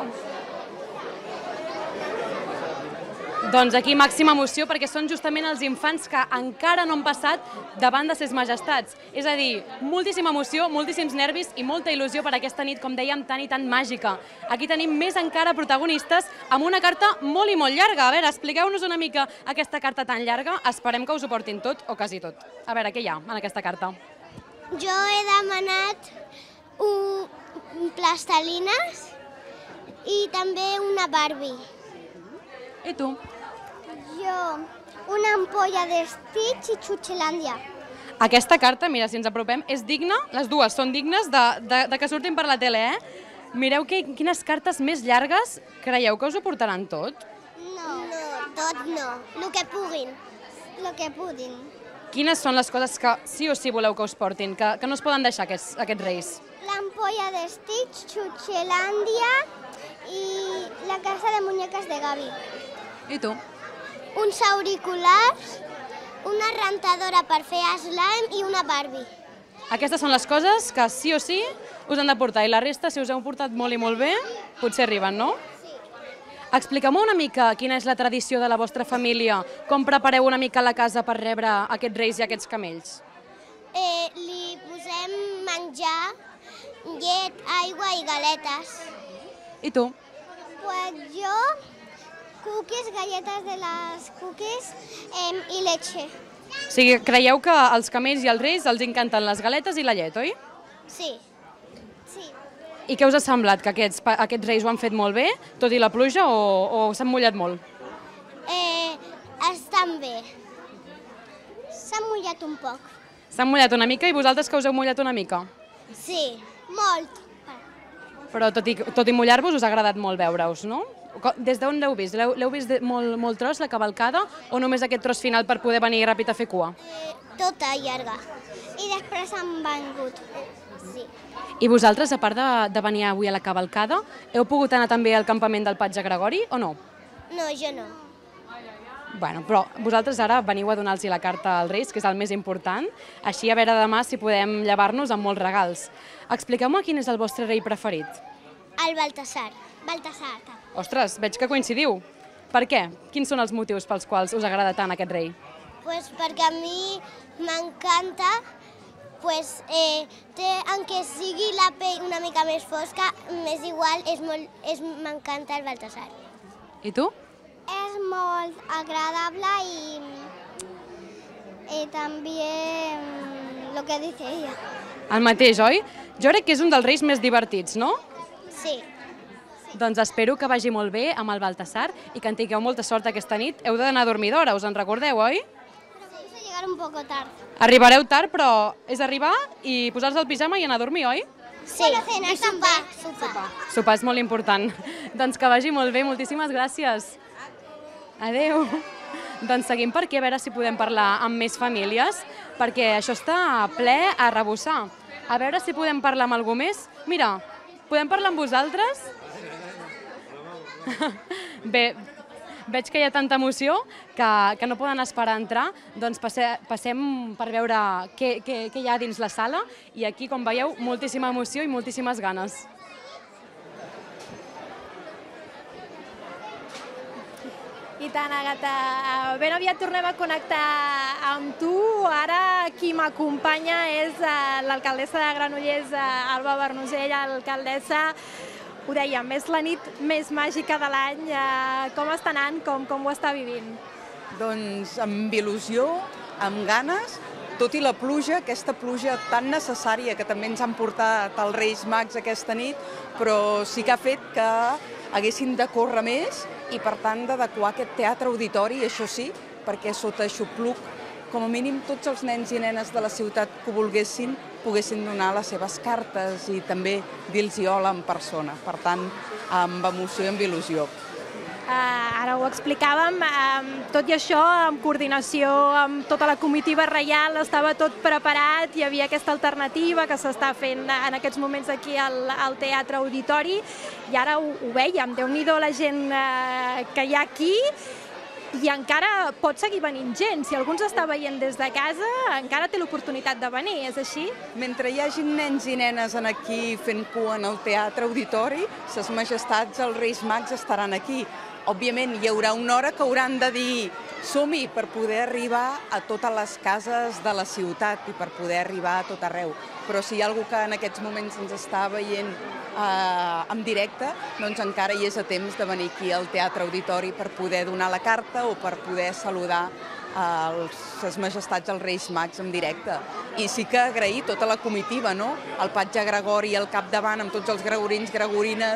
Doncs aquí màxima emoció perquè són justament els infants que encara no han passat davant de ses majestats. És a dir, moltíssima emoció, moltíssims nervis i molta il·lusió per aquesta nit, com dèiem, tan i tan màgica. Aquí tenim més encara protagonistes amb una carta molt i molt llarga. A veure, expliqueu-nos una mica aquesta carta tan llarga. Esperem que us ho portin tot o quasi tot. A veure, què hi ha en aquesta carta? Jo he demanat un plastelines i també una Barbie. I tu? Jo, una ampolla de Stitch i Xuxelàndia. Aquesta carta, mira, si ens apropem, és digna, les dues són dignes de, de, de que surtin per la tele, eh? Mireu que, quines cartes més llargues creieu que us ho portaran tot? No, no, tot no. El que puguin. El que puguin. Quines són les coses que sí o sí voleu que us portin, que, que no es poden deixar aquests, aquests reis? L'ampolla de Stitch, Xuxelàndia i la casa de muñeques de Gavi. I tu? Uns auriculars, una rentadora per fer slime i una Barbie. Aquestes són les coses que sí o sí us han de portar i la resta, si us heu portat molt i molt bé, potser arriben, no? Sí. Expliqueu-me una mica quina és la tradició de la vostra família, com prepareu una mica la casa per rebre aquests reis i aquests camells. Eh, li posem menjar, llet, aigua i galetes. I tu? Pues jo, cookies, galletes de les cookies eh, i leche. O sigui, creieu que als camells i als reis els encanten les galetes i la llet, oi? Sí. Sí. I què us ha semblat? Que aquests, aquests reis ho han fet molt bé, tot i la pluja, o, o s'han mullat molt? Eh, estan bé. S'han mullat un poc. S'han mullat una mica i vosaltres que us heu mullat una mica? Sí, molt. Però tot i, tot i mullar-vos us ha agradat molt veure-us, no? Des d'on l'heu vist? L'heu vist molt, molt tros, la cavalcada, o només aquest tros final per poder venir ràpid a fer cua? Eh, tota llarga. I després han vengut. Sí. I vosaltres, a part de, de venir avui a la cavalcada, heu pogut anar també al campament del Patge Gregori o no? No, jo no. Bueno, però vosaltres ara veniu a donar-los la carta als Reis, que és el més important, així a veure demà si podem llevar-nos amb molts regals. Expliqueu-me quin és el vostre rei preferit. El Baltasar. Baltasar. Ostres, veig que coincidiu. Per què? Quins són els motius pels quals us agrada tant aquest rei? Pues perquè a mi m'encanta, pues, eh, té, aunque sigui la pell una mica més fosca, m'és igual, és molt, és, m'encanta el Baltasar. I tu? És molt agradable i, i també el que dice ella. El mateix, oi? Jo crec que és un dels reis més divertits, no? Sí. Doncs espero que vagi molt bé amb el Baltasar i que en tingueu molta sort aquesta nit. Heu d'anar a dormir d'hora, us en recordeu, oi? Però vamos a llegar un poco tard. Arribareu tard, però és arribar i posar-se el pijama i anar a dormir, oi? Sí, bueno, cena, i sopar. Sopar. Sopar és molt important. Doncs que vagi molt bé, moltíssimes gràcies. Adeu. Doncs seguim per aquí a veure si podem parlar amb més famílies, perquè això està ple a rebossar. A veure si podem parlar amb algú més. Mira, podem parlar amb vosaltres? Bé, veig que hi ha tanta emoció que, que no poden esperar a entrar, doncs passe, passem per veure què, què, què hi ha dins la sala i aquí, com veieu, moltíssima emoció i moltíssimes ganes. I tant, Àgata. Ben aviat tornem a connectar amb tu. Ara qui m'acompanya és l'alcaldessa de Granollers, Alba Bernusell, alcaldessa. Ho dèiem, és la nit més màgica de l'any. Com està anant? Com, com ho està vivint? Doncs amb il·lusió, amb ganes, tot i la pluja, aquesta pluja tan necessària que també ens han portat els Reis Mags aquesta nit, però sí que ha fet que haguessin de córrer més i, per tant, d'adequar aquest teatre auditori, això sí, perquè sota aixopluc, com a mínim, tots els nens i nenes de la ciutat que ho volguessin poguessin donar les seves cartes i també dir-los hola en persona. Per tant, amb emoció i amb il·lusió. Uh, ara ho explicàvem, um, tot i això, amb coordinació amb tota la comitiva reial, estava tot preparat, hi havia aquesta alternativa que s'està fent en aquests moments aquí al, al Teatre Auditori, i ara ho, ho vèiem, Déu-n'hi-do la gent uh, que hi ha aquí, i encara pot seguir venint gent. Si algú ens està veient des de casa, encara té l'oportunitat de venir, és així? Mentre hi hagi nens i nenes aquí fent cua en el Teatre Auditori, ses majestats, els Reis Mags, estaran aquí. Òbviament, hi haurà una hora que hauran de dir som-hi per poder arribar a totes les cases de la ciutat i per poder arribar a tot arreu. Però si hi ha algú que en aquests moments ens està veient eh, en directe, doncs encara hi és a temps de venir aquí al Teatre Auditori per poder donar la carta o per poder saludar les majestats dels Reis Mags en directe. I sí que agrair tota la comitiva, no? El Patge Gregori al capdavant, amb tots els gregorins, gregorines,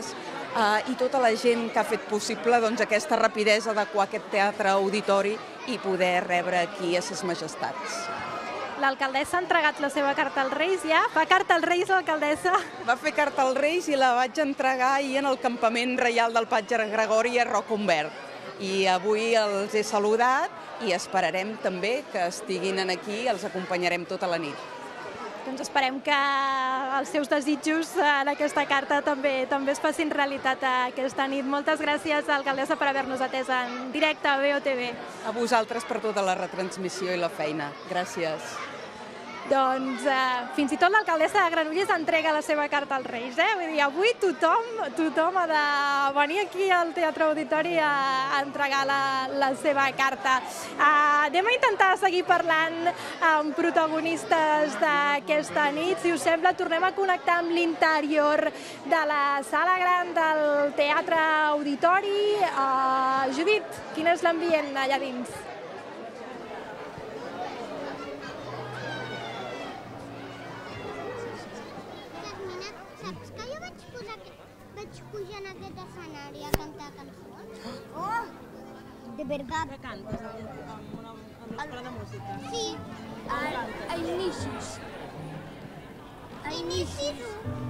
i tota la gent que ha fet possible aquesta rapidesa d'adequar aquest teatre auditori i poder rebre aquí a ses majestats. L'alcaldessa ha entregat la seva carta als Reis ja? Fa carta als Reis l'alcaldessa? Va fer carta als Reis i la vaig entregar ahir en el campament reial del Patge Gregori a Roc Umbert. I avui els he saludat i esperarem també que estiguin aquí, els acompanyarem tota la nit. Doncs esperem que els seus desitjos en aquesta carta també també es facin realitat aquesta nit. Moltes gràcies, alcaldessa, per haver-nos atès en directe a B O T V. A vosaltres per tota la retransmissió i la feina. Gràcies. Doncs eh, fins i tot l'alcaldessa de Granollers entrega la seva carta als Reis. Eh? Vull dir, avui tothom, tothom ha de venir aquí al Teatre Auditori a, a entregar la, la seva carta. Eh, anem a intentar seguir parlant amb protagonistes d'aquesta nit. Si us sembla, tornem a connectar amb l'interior de la sala gran del Teatre Auditori. Eh, Judit, quin és l'ambient allà dins? Vaig pujar en aquest escenari a cantar cançons. Oh! De veritat. Què cantes amb una escola de música? Sí. A inicis. A inicis.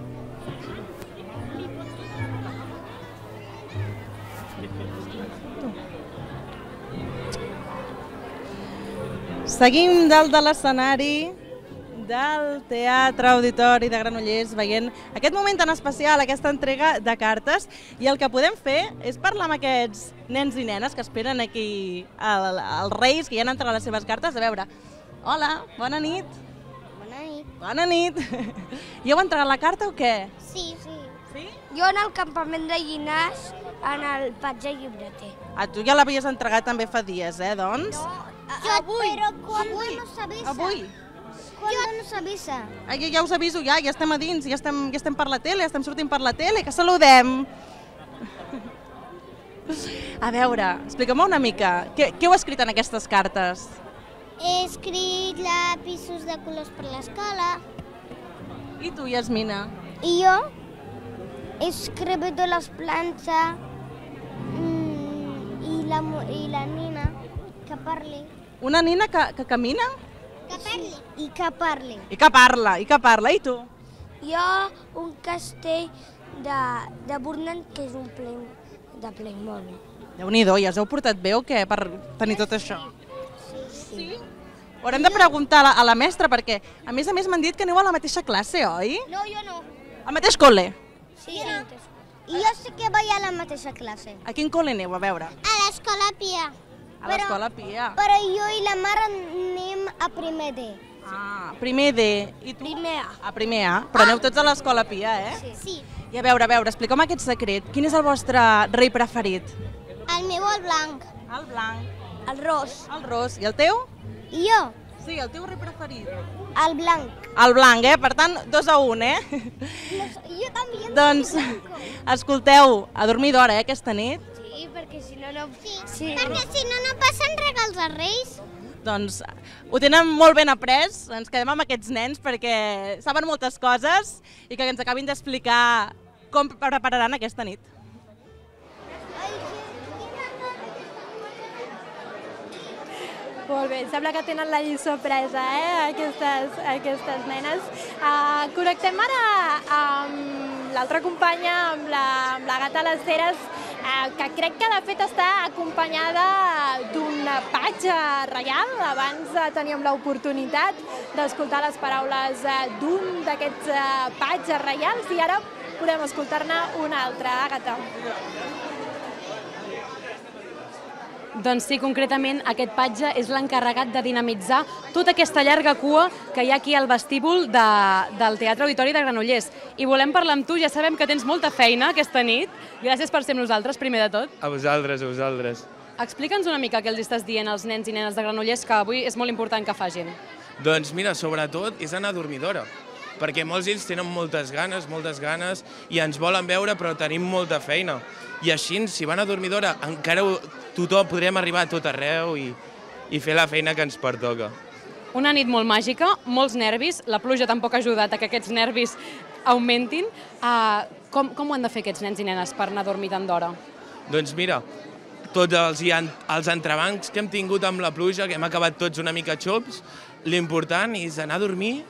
Seguim dalt de l'escenari del Teatre Auditori de Granollers veient aquest moment tan especial, aquesta entrega de cartes, i el que podem fer és parlar amb aquests nens i nenes que esperen aquí els Reis, que ja han entregat les seves cartes. A veure, hola, bona nit. Bona nit. Bona nit. Ja heu entregat la carta o què? Sí, sí. Sí? Jo en el campament de Llinars, en el Patge Llibreter. Ah, tu ja l'havies entregat també fa dies, eh, doncs? No, avui. Però quan no s'avisa. Avui? Quan no s'avisa. Ah, ja, ja us aviso, ja, ja estem a dins, ja estem, ja estem per la tele, estem sortint per la tele, que saludem. A veure, explica'm una mica, què, què heu escrit en aquestes cartes? He escrit lapisos de colors per l'escola. I tu, Yasmina? I jo he escrit les plantes i la, i la nina que parli. Una nina que, que camina? Que parli. I que parli. I que parla, i que parla. I tu? Jo un castell de, de Burnan, que és un play, de Playmobil. Déu-n'hi-do, ja us heu portat bé o què, per tenir tot això? Sí. sí. Haurem de preguntar a la, a la mestra, perquè a més a més m'han dit que aneu a la mateixa classe, oi? No, jo no. Al mateix col·le? Sí, no. I jo sí que vaig a la mateixa classe. A quin col·le aneu, a veure? A l'Escola Pia. A l'Escola Pia. Però jo i la mare anem a primer D. Ah, primer D. I tu? Primer A. A primer A. Però aneu tots a l'Escola Pia, eh? Sí. sí. I a veure, a veure, expliqueu-me aquest secret. Quin és el vostre rei preferit? El meu, el blanc. El blanc. El ros. El ros. I el teu? I jo? Sí, el teu rei preferit. El blanc. El blanc, eh? Per tant, dos a un, eh? No, jo també. Doncs, escolteu, a dormir d'hora, eh, aquesta nit? Sí, perquè si no, no... Sí, sí. Perquè si no, no passen regals als Reis. Doncs ho tenen molt ben après, ens quedem amb aquests nens perquè saben moltes coses i que ens acabin d'explicar com prepararan aquesta nit. Molt bé, sembla que tenen la lliçó presa, eh, aquestes, aquestes nenes. Uh, connectem ara amb l'altra companya, amb la, amb la Gata Les Ceres, uh, que crec que de fet està acompanyada d'un patge reial. Abans uh, teníem l'oportunitat d'escoltar les paraules uh, d'un d'aquests uh, patges reials i ara podem escoltar-ne un altre. Àgata. Doncs sí, concretament aquest patge és l'encarregat de dinamitzar tota aquesta llarga cua que hi ha aquí al vestíbul de, del Teatre Auditori de Granollers. I volem parlar amb tu, ja sabem que tens molta feina aquesta nit. Gràcies per ser amb nosaltres, primer de tot. A vosaltres, a vosaltres. Explica'ns una mica què els estàs dient als nens i nenes de Granollers, que avui és molt important que facin. Doncs mira, sobretot és anar a dormir d'hora, perquè molts d'ells tenen moltes ganes, moltes ganes, i ens volen veure, però tenim molta feina. I així, si van a dormir d'hora, encara tothom podrem arribar a tot arreu i, i fer la feina que ens pertoca. Una nit molt màgica, molts nervis, la pluja tampoc ha ajudat a que aquests nervis augmentin. Uh, com, com ho han de fer aquests nens i nenes per anar a dormir tant d'hora? Doncs mira, tots els, els entrebancs que hem tingut amb la pluja, que hem acabat tots una mica xops, l'important és anar a dormir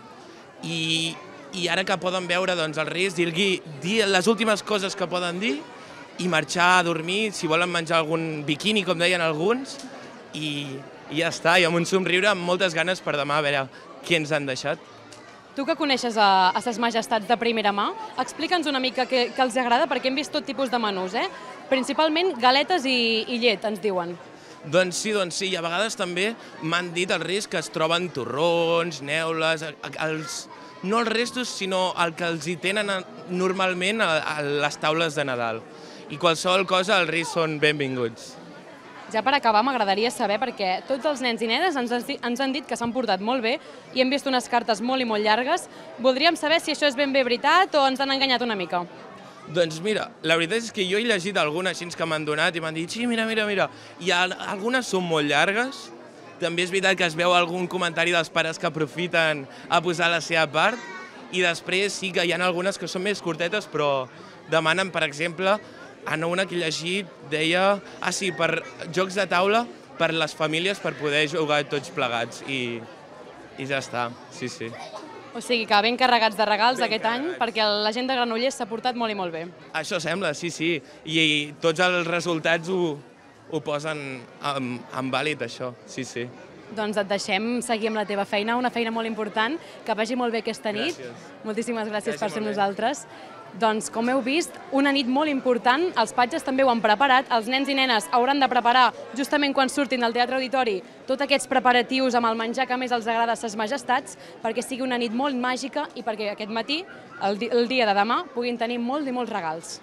i, i ara que poden veure doncs, els Reis, dir, dir les últimes coses que poden dir i marxar a dormir, si volen menjar algun biquini, com deien alguns, i, i ja està, i amb un somriure, amb moltes ganes per demà a veure què ens han deixat. Tu que coneixes a, a ses majestats de primera mà, explica'ns una mica què, què els agrada, perquè hem vist tot tipus de menús, eh? Principalment galetes i, i llet, ens diuen. Doncs sí, doncs sí, i a vegades també m'han dit els Reis que es troben torrons, neules, els, no els restos, sinó el que els hi tenen normalment a, a les taules de Nadal. I qualsevol cosa, els Reis són benvinguts. Ja per acabar, m'agradaria saber, perquè tots els nens i nenes ens, ens han dit que s'han portat molt bé i hem vist unes cartes molt i molt llargues. Voldríem saber si això és ben bé veritat o ens han enganyat una mica. Doncs mira, la veritat és que jo he llegit algunes així que m'han donat i m'han dit sí, mira, mira, mira. I algunes són molt llargues. També és veritat que es veu algun comentari dels pares que aprofiten a posar la seva part. I després sí que hi ha algunes que són més curtetes, però demanen, per exemple, en una que he llegit deia, ah sí, per jocs de taula per les famílies per poder jugar tots plegats i, i ja està, sí, sí. O sigui que ben carregats de regals aquest any perquè la gent de Granollers s'ha portat molt i molt bé. Això sembla, sí, sí, i, i tots els resultats ho, ho posen en, en vàlid, això, sí, sí. Doncs et deixem seguir amb la teva feina, una feina molt important, que vagi molt bé aquesta nit. Gràcies. Moltíssimes gràcies per ser amb nosaltres. Doncs, com heu vist, una nit molt important, els patges també ho han preparat, els nens i nenes hauran de preparar, justament quan surtin del Teatre Auditori, tots aquests preparatius amb el menjar que més els agrada a ses majestats, perquè sigui una nit molt màgica i perquè aquest matí, el, el dia de demà, puguin tenir molts i molts regals.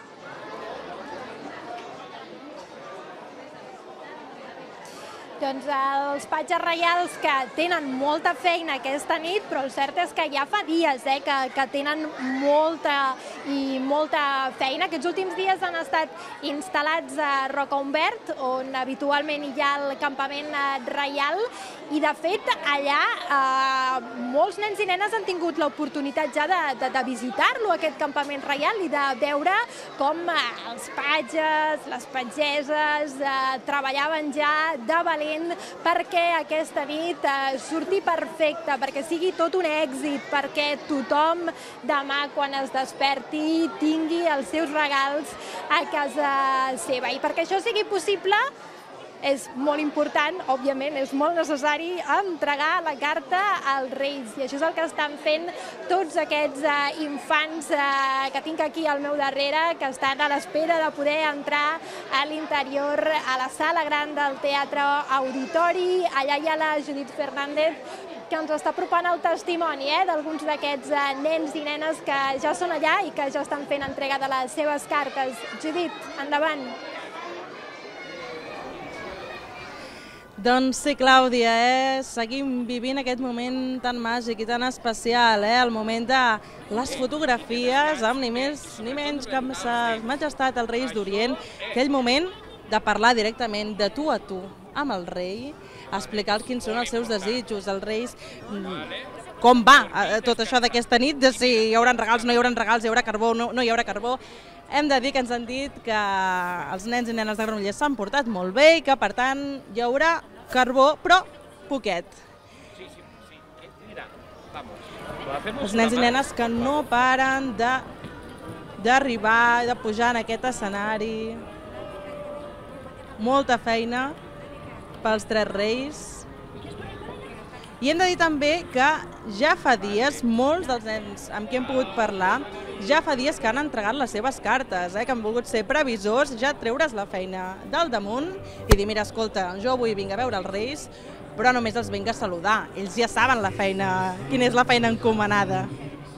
Doncs els patges reials que tenen molta feina aquesta nit, però el cert és que ja fa dies eh, que, que tenen molta i molta feina. Aquests últims dies han estat instal·lats a Rocahumbert, on habitualment hi ha el campament reial, i de fet allà eh, molts nens i nenes han tingut l'oportunitat ja de, de, de visitar-lo, aquest campament reial, i de veure com eh, els patges, les patgeses eh, treballaven ja de valent perquè aquesta nit eh, surti perfecta, perquè sigui tot un èxit, perquè tothom demà quan es desperti tingui els seus regals a casa seva. I perquè això sigui possible és molt important, òbviament, és molt necessari entregar la carta als Reis. I això és el que estan fent tots aquests eh, infants eh, que tinc aquí al meu darrere, que estan a l'espera de poder entrar a l'interior, a la sala gran del Teatre Auditori. Allà hi ha la Judit Fernández, que ens està apropant el testimoni eh, d'alguns d'aquests eh, nens i nenes que ja són allà i que ja estan fent entrega de les seves cartes. Judit, endavant. Doncs sí, Clàudia, eh? Seguim vivint aquest moment tan màgic i tan especial, eh? El moment de les fotografies amb ni més ni menys que amb sa majestat els Reis d'Orient, aquell moment de parlar directament de tu a tu amb el rei, explicar quins són els seus desitjos, els Reis, com va tot això d'aquesta nit, de si hi haurà regals, no hi haurà regals, hi haurà carbó, no, no hi haurà carbó. Hem de dir que ens han dit que els nens i nenes de Granollers s'han portat molt bé i que, per tant, hi haurà carbó, però poquet. Els nens i nenes que no paren d'arribar, de pujar en aquest escenari. Molta feina pels tres Reis. I hem de dir també que ja fa dies, molts dels nens amb qui hem pogut parlar, ja fa dies que han entregat les seves cartes, eh, que han volgut ser previsors, ja treure's la feina del damunt i dir, mira, escolta, jo avui vinc a veure els Reis, però només els vinc a saludar. Ells ja saben la feina, quina és la feina encomanada.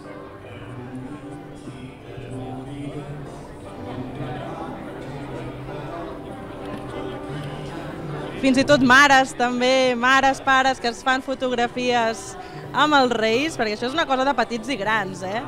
Fins i tot mares, també, mares, pares, que es fan fotografies amb els Reis, perquè això és una cosa de petits i grans, eh?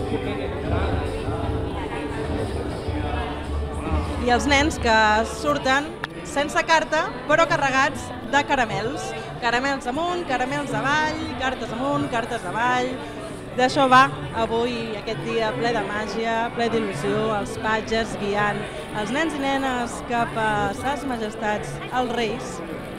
I els nens que surten sense carta, però carregats de caramels. Caramels amunt, caramels avall, cartes amunt, cartes avall. D'això va avui aquest dia ple de màgia, ple d'il·lusió, els patges guiant els nens i nenes cap a Ses Majestats, els Reis.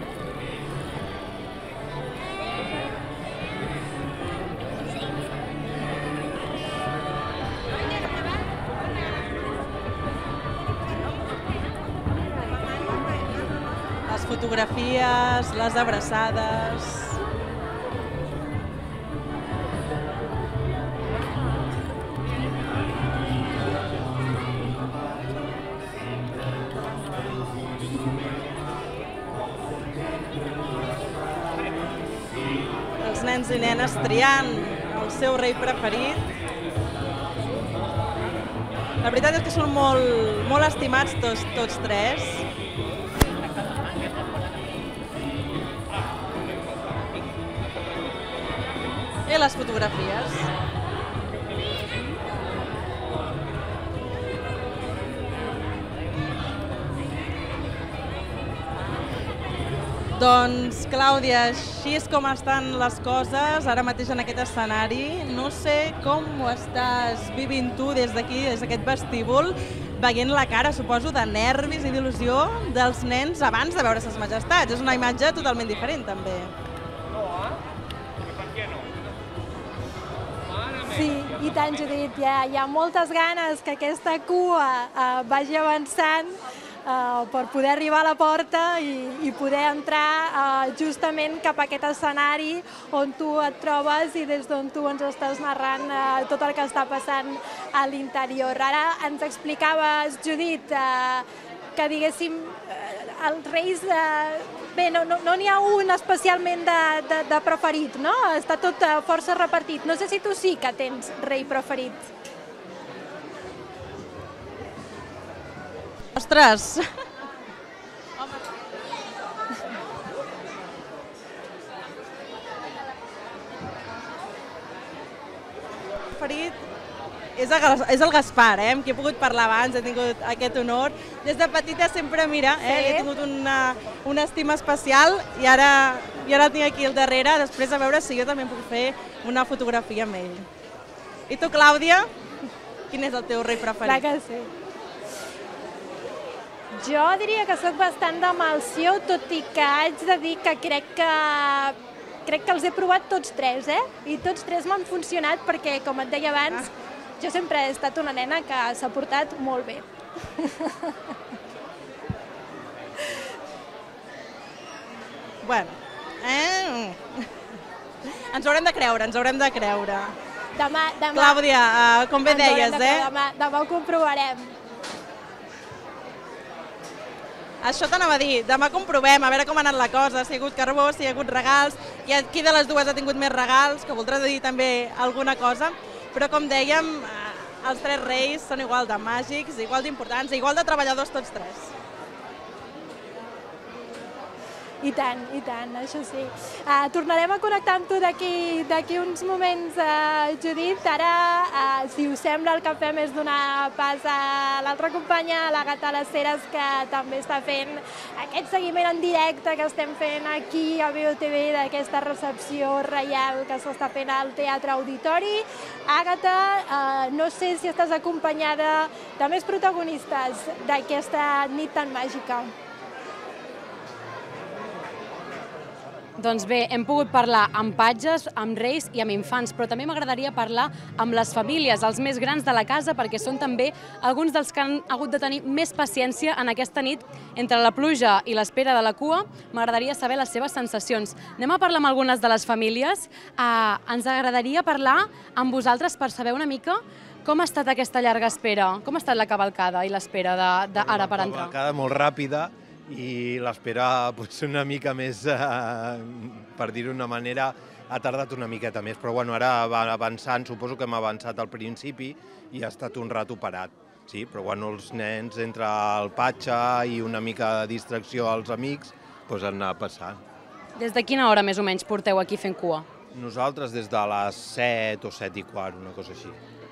Les fotografies, les abraçades... Els nens i nenes triant el seu rei preferit. La veritat és que són molt, molt estimats tots, tots tres. I les fotografies. Doncs, Clàudia, així és com estan les coses ara mateix en aquest escenari. No sé com ho estàs vivint tu des d'aquí, des d'aquest vestíbul, veient la cara, suposo, de nervis i d'il·lusió dels nens abans de veure Ses Majestats. És una imatge totalment diferent, també. Sí, i tant, Judit. Hi ha, hi ha moltes ganes que aquesta cua eh, vagi avançant Uh, per poder arribar a la porta i, i poder entrar uh, justament cap a aquest escenari on tu et trobes i des d'on tu ens estàs narrant uh, tot el que està passant a l'interior. Ara ens explicaves, Judit, uh, que diguéssim, uh, els Reis, uh, bé, no n'hi no, no ha un especialment de, de, de preferit, no? Està tot uh, força repartit. No sé si tu sí que tens rei preferit. Ostres! Preferit és el Gaspar, eh, amb qui he pogut parlar abans, he tingut aquest honor. Des de petita sempre, mira, eh, he tingut una, una estima especial i ara, i ara el tinc aquí al darrere, després a veure si jo també puc fer una fotografia amb ell. I tu, Clàudia, quin és el teu rei preferit? Clar que sí. Jo diria que sóc bastant de Melcior, tot i que haig de dir que crec que crec que els he provat tots tres, eh? I tots tres m'han funcionat perquè, com et deia abans, jo sempre he estat una nena que s'ha portat molt bé. Bueno, eh? Ens haurem de creure, ens haurem de creure. Demà, demà... Clàudia, uh, com bé deies, eh? Demà, demà ho comprovarem. Això t'anava a dir, demà comprovem, a veure com ha anat la cosa, si hi ha hagut carbó, si hi ha hagut regals, i qui de les dues ha tingut més regals, que voldrà dir també alguna cosa, però com dèiem, els tres reis són igual de màgics, igual d'importants, igual de treballadors tots tres. I tant, i tant, això sí. Uh, tornarem a connectar amb tu d'aquí uns moments, uh, Judit. Ara, uh, si us sembla, el que fem és donar pas a l'altra companya, la Gata Les Ceres, que també està fent aquest seguiment en directe que estem fent aquí a B O T V d'aquesta recepció reial que s'està fent al Teatre Auditori. Àgata, uh, no sé si estàs acompanyada de més protagonistes d'aquesta nit tan màgica. Doncs bé, hem pogut parlar amb patges, amb reis i amb infants, però també m'agradaria parlar amb les famílies, els més grans de la casa, perquè són també alguns dels que han hagut de tenir més paciència en aquesta nit entre la pluja i l'espera de la cua. M'agradaria saber les seves sensacions. Anem a parlar amb algunes de les famílies. Uh, ens agradaria parlar amb vosaltres per saber una mica com ha estat aquesta llarga espera, com ha estat la cavalcada i l'espera d'ara per entrar. La cavalcada molt ràpida, i l'espera potser una mica més, eh, per dir-ho d'una manera, ha tardat una miqueta més, però bueno, ara va avançant, suposo que hem avançat al principi i ha estat un rato parat. Sí, però bueno, els nens, entre el patge i una mica de distracció als amics, doncs han anat passant. Des de quina hora més o menys porteu aquí fent cua? Nosaltres des de les set o set i quart, una cosa així.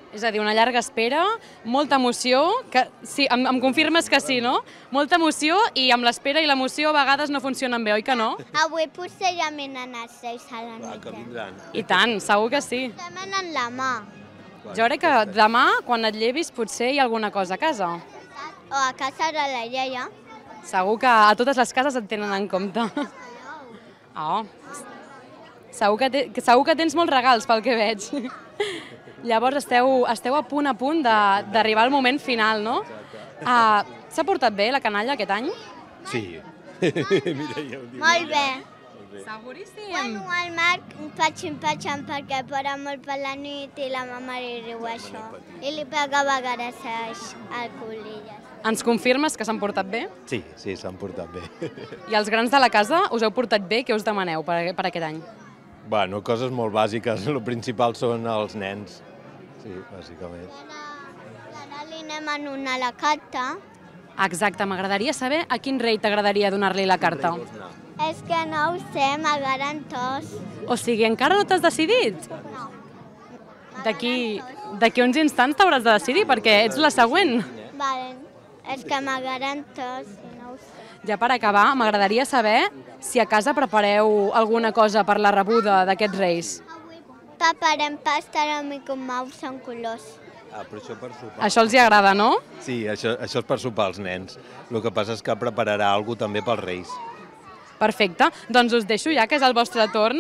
És a dir, una llarga espera, molta emoció, que sí, em, em confirmes que sí, no? Molta emoció i amb l'espera i l'emoció a vegades no funcionen bé, oi que no? Avui potser ja venen els Reis a la nit. I tant, segur que sí. Ja venen la mà. Jo crec que demà, quan et llevis, potser hi ha alguna cosa a casa. O a casa de la iaia. Segur que a totes les cases et tenen en compte. Oh, segur que, te, que segur que tens molts regals pel que veig. Llavors esteu, esteu a punt a punt d'arribar al moment final, no? Uh, S'ha portat bé la canalla aquest any? Sí. Mira, ja ho dic. Molt bé. Seguríssim. Bueno, el Marc patxin-patxen perquè para molt per la nit i la mama li riu això. I li pega a vegades al cul i ja. Ens confirmes que s'han portat bé? Sí, sí, s'han portat bé. I els grans de la casa us heu portat bé? Què us demaneu per, per aquest any? Bueno, coses molt bàsiques. El principal són els nens. Sí, bàsicament. Ara li anem a donar la carta. Exacte, m'agradaria saber a quin rei t'agradaria donar-li la carta. És que no ho sé, m'agraden tots. O sigui, encara no t'has decidit? No. D'aquí d'aquí uns instants t'hauràs de decidir, perquè ets la següent. Vale, és que m'agraden tots i no ho sé. Ja per acabar, m'agradaria saber si a casa prepareu alguna cosa per la rebuda d'aquests reis. Preparem pasta de mico mouse en colors. Ah, però això per sopar. Això els hi agrada, no? Sí, això, això és per sopar als nens. El que passa és que prepararà alguna cosa també pels reis. Perfecte, doncs us deixo ja, que és el vostre torn.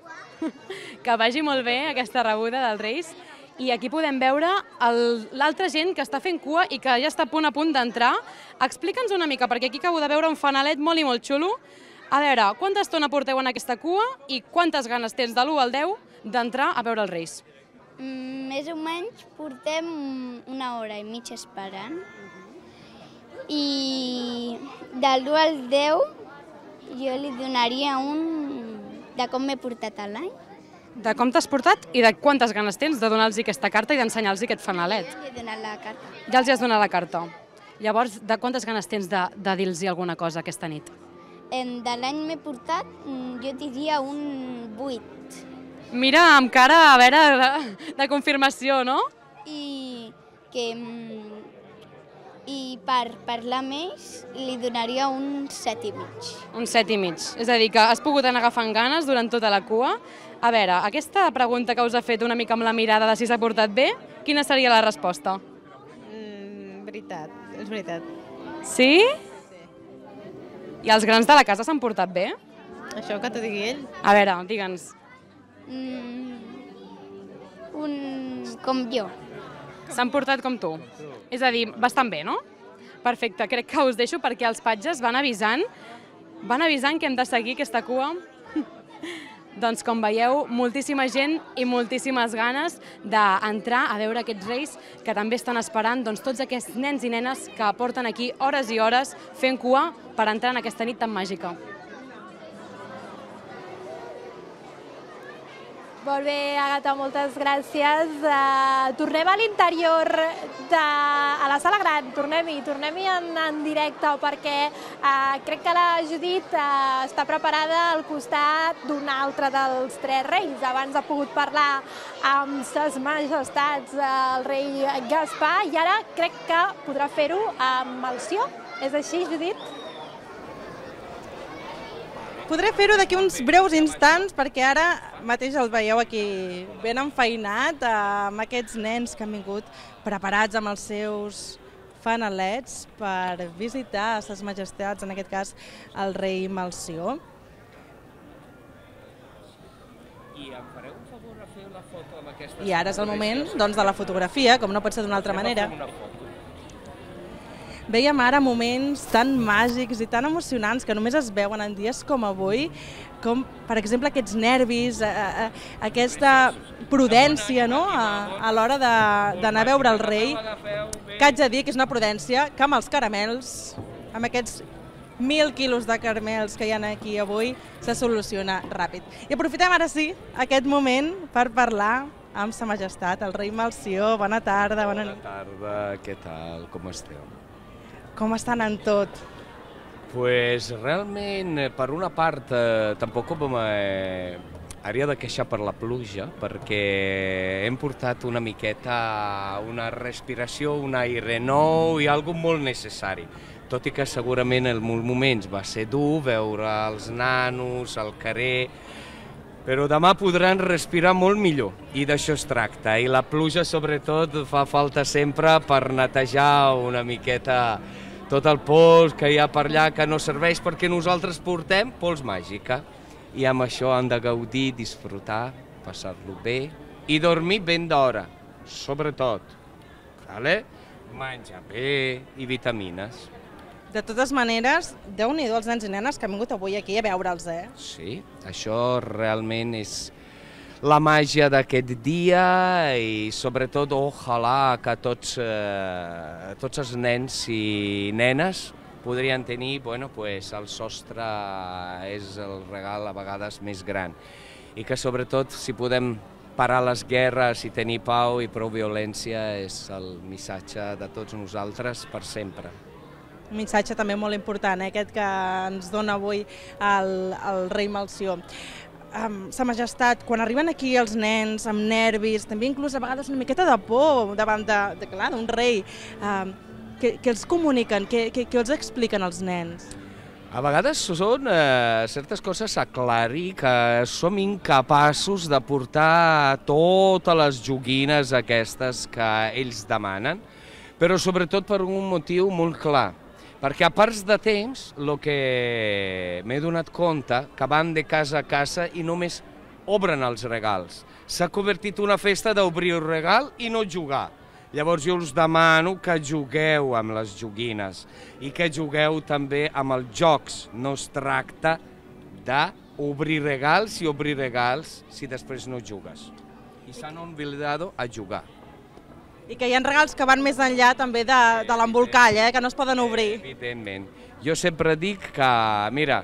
Que vagi molt bé aquesta rebuda dels reis. I aquí podem veure l'altra gent que està fent cua i que ja està a punt a punt d'entrar. Explica'ns una mica, perquè aquí acabo de veure un fanalet molt i molt xulo. A veure, quanta estona porteu en aquesta cua i quantes ganes tens de l'u al deu d'entrar a veure els reis? Mm, més o menys portem una hora i mitja esperant. I de l'u al deu jo li donaria un de com m'he portat l'any. De com t'has portat i de quantes ganes tens de donar-los aquesta carta i d'ensenyar-los aquest fanalet? Ja li he donat la carta. Ja els hi has donat la carta. Llavors, de quantes ganes tens de, de dir-los alguna cosa aquesta nit? De l'any m'he portat, jo diria un vuit. Mira, amb cara, a veure, de, de confirmació, no? I que... I per parlar més li donaria un set i mig. Un set i mig. És a dir, que has pogut anar agafant ganes durant tota la cua. A veure, aquesta pregunta que us ha fet una mica amb la mirada de si s'ha portat bé, quina seria la resposta? Mm, veritat, és veritat. Sí? Sí. I els grans de la casa s'han portat bé? Això que t'ho digui ell. A veure, digue'ns. Mm, un... com jo. S'han portat com tu. És a dir, bastant bé, no? Perfecte, crec que us deixo perquè els patges van avisant, van avisant que hem de seguir aquesta cua. Doncs com veieu, moltíssima gent i moltíssimes ganes d'entrar a veure aquests reis que també estan esperant doncs, tots aquests nens i nenes que porten aquí hores i hores fent cua per entrar en aquesta nit tan màgica. Molt bé, Àgata, moltes gràcies. Uh, tornem a l'interior, a la sala gran, tornem-hi, tornem-hi en, en directe, perquè uh, crec que la Judit uh, està preparada al costat d'un altre dels tres reis. Abans ha pogut parlar amb ses majestats el rei Gaspar i ara crec que podrà fer-ho amb Melcior. És així, Judit? Podré fer-ho d'aquí uns breus instants perquè ara mateix el veieu aquí ben enfeinat amb aquests nens que han vingut preparats amb els seus fanalets per visitar ses majestats, en aquest cas el rei Melcior. I em fareu un favor a fer una foto amb aquestes... I ara és el moment doncs, de la fotografia, com no pot ser d'una altra manera. Vèiem ara moments tan màgics i tan emocionants que només es veuen en dies com avui, com, per exemple, aquests nervis, a, a, aquesta prudència no? a, a l'hora d'anar a veure el rei, que haig de dir que és una prudència que amb els caramels, amb aquests mil quilos de caramels que hi ha aquí avui, se soluciona ràpid. I aprofitem ara sí aquest moment per parlar amb sa majestat, el rei Melcior. Bona tarda, bona nit. Bona tarda, què tal, com esteu? Com estan en tot? Pues realment, per una part, eh, tampoc me, hauria de queixar per la pluja, perquè hem portat una miqueta una respiració, un aire nou i algo molt necessari. Tot i que segurament en molts moments va ser dur veure els nanos al carrer, però demà podran respirar molt millor, i d'això es tracta. I la pluja, sobretot, fa falta sempre per netejar una miqueta tot el pols que hi ha per allà, que no serveix perquè nosaltres portem pols màgica. I amb això han de gaudir, disfrutar, passar-lo bé i dormir ben d'hora, sobretot. Vale? Menjar bé i vitamines. De totes maneres, Déu-n'hi-do els nens i nenes que han vingut avui aquí a veure'ls, eh? Sí, això realment és la màgia d'aquest dia i sobretot ojalà que tots, eh, tots els nens i nenes podrien tenir, bueno, pues el sostre és el regal a vegades més gran i que sobretot si podem parar les guerres i tenir pau i prou violència és el missatge de tots nosaltres per sempre. Un missatge també molt important, eh, aquest que ens dona avui el, el rei Melcior. Um, Sa Majestat, quan arriben aquí els nens amb nervis, també inclús a vegades una miqueta de por davant de, de, clar, d'un rei, um, què, què els comuniquen, què, què, què els expliquen als nens? A vegades són eh, certes coses a aclarir, que som incapaços de portar totes les joguines aquestes que ells demanen, però sobretot per un motiu molt clar. Perquè a parts de temps, el que m'he donat compte, que van de casa a casa i només obren els regals. S'ha convertit una festa d'obrir el regal i no jugar. Llavors jo us demano que jugueu amb les joguines i que jugueu també amb els jocs. No es tracta d'obrir regals i obrir regals si després no jugues. I s'han oblidat a jugar. I que hi ha regals que van més enllà també de, de l'embolcall, eh, que no es poden obrir. Evidentment. Jo sempre dic que, mira,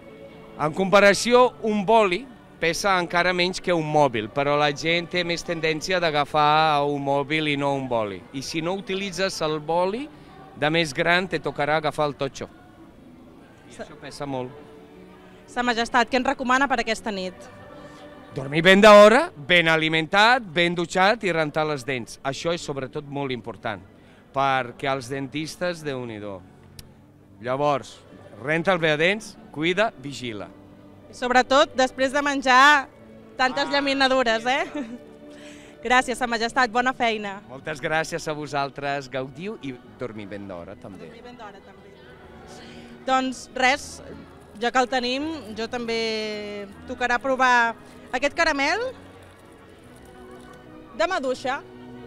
en comparació, un boli pesa encara menys que un mòbil, però la gent té més tendència d'agafar un mòbil i no un boli. I si no utilitzes el boli, de més gran te tocarà agafar el totxo. I això pesa molt. Sa Majestat, què ens recomana per aquesta nit? Dormir ben d'hora, ben alimentat, ben dutxat i rentar les dents. Això és sobretot molt important, perquè els dentistes, Déu-n'hi-do. Llavors, renta el bé de dents, cuida, vigila. I sobretot, després de menjar tantes llaminadures, eh? Gràcies, Sa Majestat, bona feina. Moltes gràcies a vosaltres, gaudiu i dormir ben d'hora, també. Dormir ben d'hora, també. Doncs res, ja que el tenim, jo també tocarà provar aquest caramel de maduixa.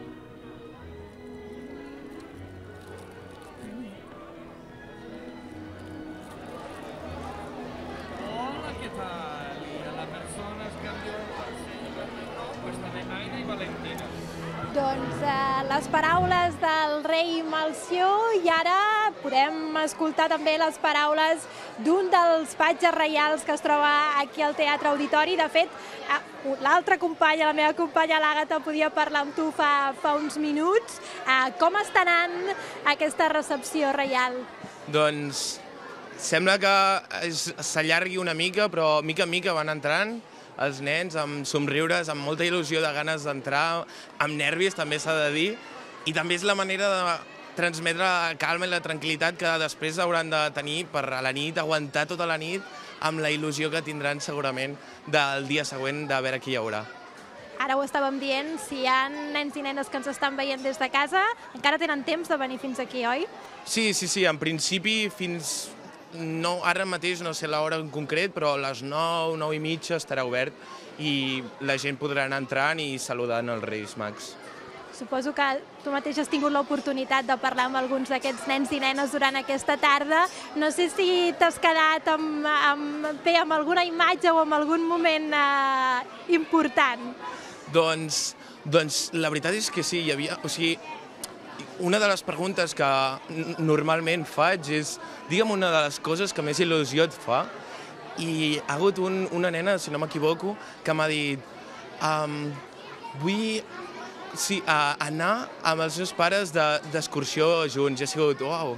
Hola, ¿qué tal? Y a las personas cambió puesta de Aina y Valentina. Doncs eh, les paraules del rei Melcior i ara podem escoltar també les paraules d'un dels patges reials que es troba aquí al Teatre Auditori. De fet, eh, l'altra companya, la meva companya l'Àgata, podia parlar amb tu fa, fa uns minuts. Eh, com està anant aquesta recepció reial? Doncs sembla que s'allargui una mica, però mica en mica van entrant els nens amb somriures, amb molta il·lusió de ganes d'entrar, amb nervis també s'ha de dir, i també és la manera de transmetre la calma i la tranquil·litat que després hauran de tenir per a la nit, aguantar tota la nit amb la il·lusió que tindran segurament del dia següent de veure qui hi haurà. Ara ho estàvem dient, si hi ha nens i nenes que ens estan veient des de casa, encara tenen temps de venir fins aquí, oi? Sí, sí, sí, en principi fins... No, ara mateix no sé l'hora en concret, però a les nou, nou i mitja estarà obert i la gent podrà anar entrant i saludant els Reis Mags. Suposo que tu mateix has tingut l'oportunitat de parlar amb alguns d'aquests nens i nenes durant aquesta tarda. No sé si t'has quedat amb, amb, bé, amb alguna imatge o amb algun moment eh, important. Doncs, doncs la veritat és que sí, hi havia... O sigui, una de les preguntes que normalment faig és, digue'm una de les coses que més il·lusió et fa, i ha hagut un, una nena, si no m'equivoco, que m'ha dit um, vull sí, a, anar amb els meus pares d'excursió de, junts. I ha sigut, uau,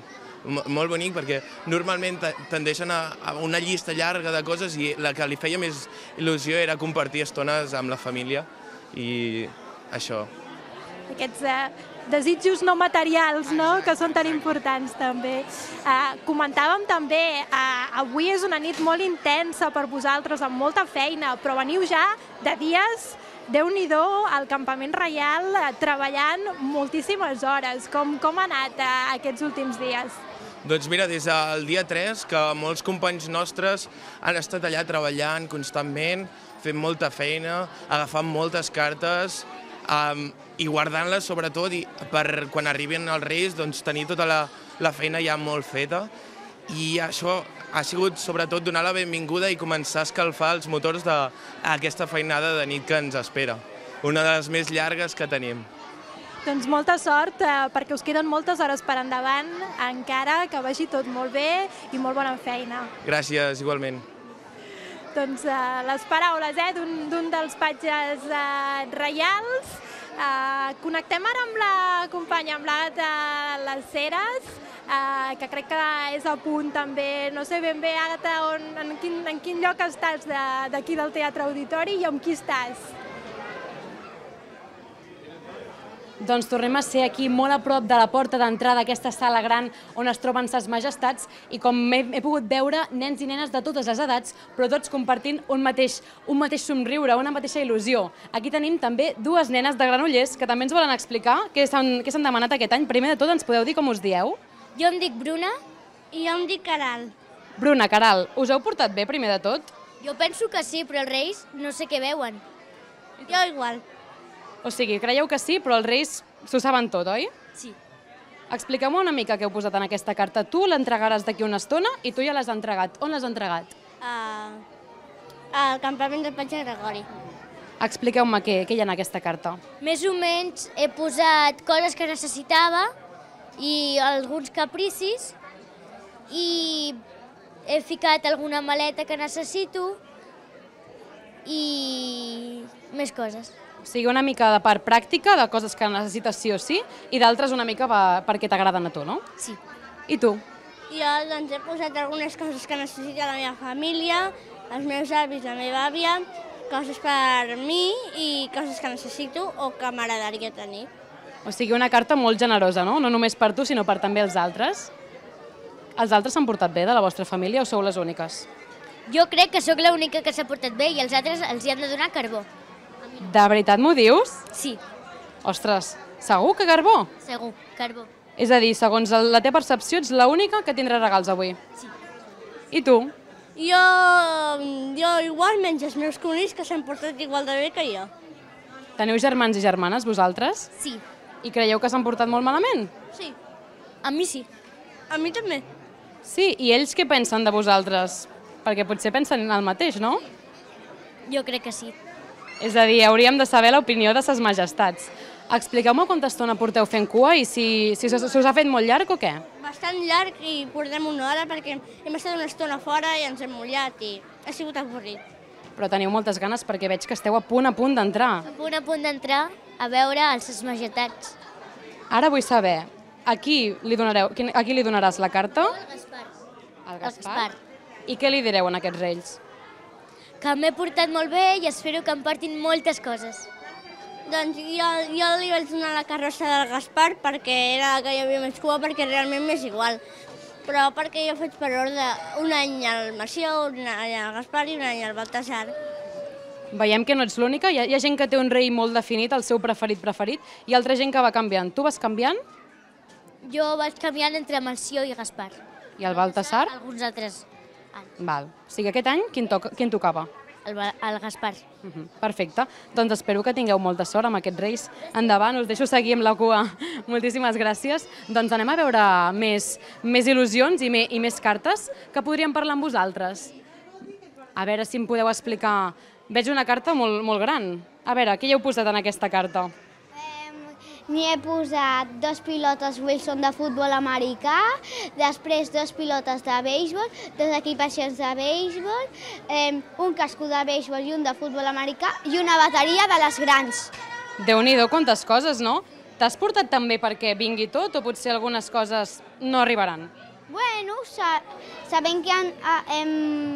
molt bonic, perquè normalment tendeixen a una llista llarga de coses i la que li feia més il·lusió era compartir estones amb la família i això. Aquests desitjos no materials, no?, que són tan importants també. Comentàvem també, avui és una nit molt intensa per vosaltres, amb molta feina, però veniu ja de dies, Déu-n'hi-do, al Campament Reial, treballant moltíssimes hores. Com ha anat aquests últims dies? Doncs mira, des del dia tres, que molts companys nostres han estat allà treballant constantment, fent molta feina, agafant moltes cartes i guardant-les, sobretot, per quan arribin els Reis tenir tota la feina ja molt feta. I això ha sigut, sobretot, donar la benvinguda i començar a escalfar els motors d'aquesta feinada de nit que ens espera. Una de les més llargues que tenim. Doncs molta sort, perquè us queden moltes hores per endavant, encara que vagi tot molt bé i molt bona feina. Gràcies, igualment. Doncs les paraules d'un dels patges reials. Connectem ara amb la companya, amb l'Àgata Les Heres, que crec que és a punt també. No sé ben bé, Àgata, en quin lloc estàs d'aquí del Teatre Auditori i amb qui estàs? Doncs tornem a ser aquí molt a prop de la porta d'entrada d'aquesta sala gran on es troben ses majestats i com he pogut veure, nens i nenes de totes les edats, però tots compartint un mateix somriure, una mateixa il·lusió. Aquí tenim també dues nenes de Granollers que també ens volen explicar què s'han demanat aquest any. Primer de tot, ens podeu dir com us dieu? Jo em dic Bruna i jo em dic Caral. Bruna, Caral, us heu portat bé primer de tot? Jo penso que sí, però els Reis no sé què veuen. Jo igual. O sigui, creieu que sí, però els Reis s'ho saben tot, oi? Sí. Expliqueu-me una mica què heu posat en aquesta carta. Tu l'entregaràs d'aquí una estona i tu ja l'has entregat. On l'has entregat? Al campament del Patge Gregori. Expliqueu-me què hi ha en aquesta carta. Més o menys he posat coses que necessitava i alguns capricis i he ficat alguna maleta que necessito i més coses. O sigui, una mica de part pràctica, de coses que necessites sí o sí, i d'altres una mica perquè t'agraden a tu, no? Sí. I tu? Jo doncs he posat algunes coses que necessita la meva família, els meus avis, la meva àvia, coses per mi i coses que necessito o que m'agradaria tenir. O sigui, una carta molt generosa, no? No només per tu, sinó per també els altres. Els altres s'han portat bé de la vostra família o sou les úniques? Jo crec que sóc l'única que s'ha portat bé i els altres els hi han de donar carbó. De veritat m'ho dius? Sí. Ostres, segur que carbó? Segur, carbó. És a dir, segons la teva percepció, ets l'única que tindrà regals avui? Sí. I tu? Jo, jo igual, menys els meus conills que s'han portat igual de bé que jo. Teniu germans i germanes, vosaltres? Sí. I creieu que s'han portat molt malament? Sí. A mi sí. A mi també. Sí, i ells què pensen de vosaltres? Perquè potser pensen el mateix, no? Jo crec que sí. És a dir, hauríem de saber l'opinió de ses majestats. Expliqueu-me quanta estona porteu fent cua i si us ha fet molt llarg o què? Bastant llarg i portem una hora perquè hem estat una estona fora i ens hem mullat i ha sigut avorrit. Però teniu moltes ganes perquè veig que esteu a punt a punt d'entrar. A punt a punt d'entrar a veure els ses majestats. Ara vull saber, a qui li donareu, a qui li donaràs la carta? Al Gaspar. Al Gaspar? I què li direu a aquests reis? Que m'he portat molt bé i espero que em portin moltes coses. Doncs jo, jo li vaig donar la carrossa del Gaspar perquè era la que hi havia més cua, perquè realment m'és igual. Però perquè jo faig per ordre un any al Mació, un any al Gaspar i un any al Baltasar. Veiem que no ets l'única, hi ha, hi ha gent que té un rei molt definit, el seu preferit preferit, i altra gent que va canviant. Tu vas canviant? Jo vaig canviant entre Mació i Gaspar. I el Baltasar? Alguns altres. Val. O sigui, aquest any, quin, toca, quin tocava? El, el Gaspar. Uh -huh. Perfecte. Doncs espero que tingueu molta sort amb aquests reis. Endavant, us deixo seguir amb la cua. Moltíssimes gràcies. Doncs anem a veure més, més il·lusions i, me, i més cartes que podríem parlar amb vosaltres. A veure si em podeu explicar. Veig una carta molt, molt gran. A veure, què hi heu posat en aquesta carta? N'hi he posat dos pilotes Wilson de futbol americà, després dos pilotes de béisbol, dos equipacions de béisbol, eh, un casco de béisbol i un de futbol americà i una bateria de les grans. Déu-n'hi-do, quantes coses, no? T'has portat també perquè vingui tot o potser algunes coses no arribaran? Bueno, sa sabem que han, hem,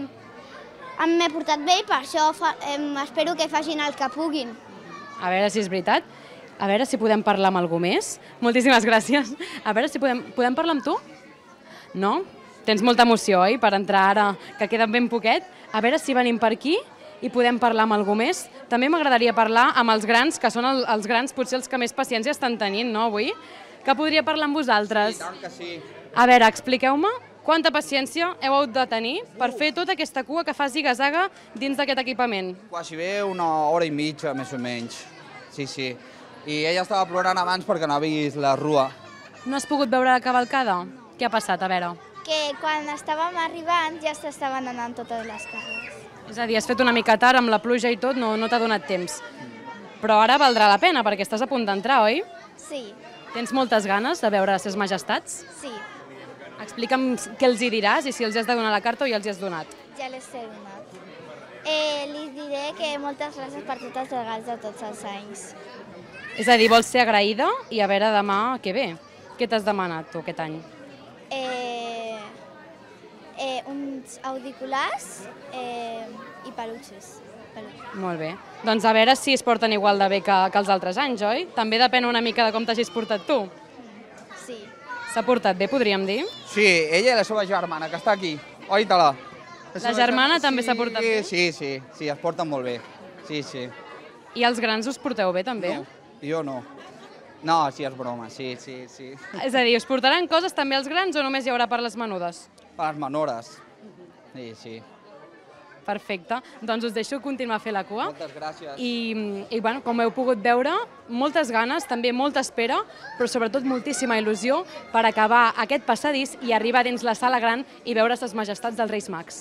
m'he portat bé i per això fa, em, espero que facin el que puguin. A veure si és veritat. A veure si podem parlar amb algú més. Moltíssimes gràcies. A veure si podem, podem parlar amb tu? No? Tens molta emoció, oi?, per entrar ara, que queda ben poquet. A veure si venim per aquí i podem parlar amb algú més. També m'agradaria parlar amb els grans, que són el, els grans potser els que més paciència estan tenint, no, avui? Que podria parlar amb vosaltres. Sí, tant que sí. A veure, expliqueu-me quanta paciència heu hagut de tenir per fer tota aquesta cua que fa ziga-zaga dins d'aquest equipament. Quasi bé una hora i mitja, més o menys. Sí, sí. I ella estava plorant abans perquè no ha vist la rua. No has pogut veure la cavalcada? Què ha passat? A veure. Que quan estàvem arribant ja s'estaven anant totes les carres. És a dir, has fet una mica tard amb la pluja i tot, no, no t'ha donat temps. Però ara valdrà la pena perquè estàs a punt d'entrar, oi? Sí. Tens moltes ganes de veure ses majestats? Sí. Explica'm què els hi diràs i si els has de donar la carta o ja els hi has donat. Ja les he donat. Eh, li diré que moltes gràcies per tots els regals de tots els anys. És a dir, vols ser agraïda i a veure demà què ve. Què t'has demanat tu aquest any? Eh, eh, uns auriculars eh, i peluixos. peluixos. Molt bé. Doncs a veure si es porten igual de bé que, que els altres anys, oi? També depèn una mica de com t'hagis portat tu. Sí. S'ha portat bé, podríem dir? Sí, ella i la seva germana, que està aquí. Oi-te-la. La germana també s'ha portat bé? Sí, sí, sí, es porten molt bé. Sí, sí. I els grans us porteu bé, també? No, jo no. No, sí, és broma, sí, sí, sí. És a dir, us portaran coses també els grans o només hi haurà per les menudes? Per les menores. Sí, sí. Perfecte. Doncs us deixo continuar a fer la cua. Moltes gràcies. I, i bueno, com heu pogut veure, moltes ganes, també molta espera, però sobretot moltíssima il·lusió per acabar aquest passadís i arribar dins la sala gran i veure les majestats dels Reis Mags.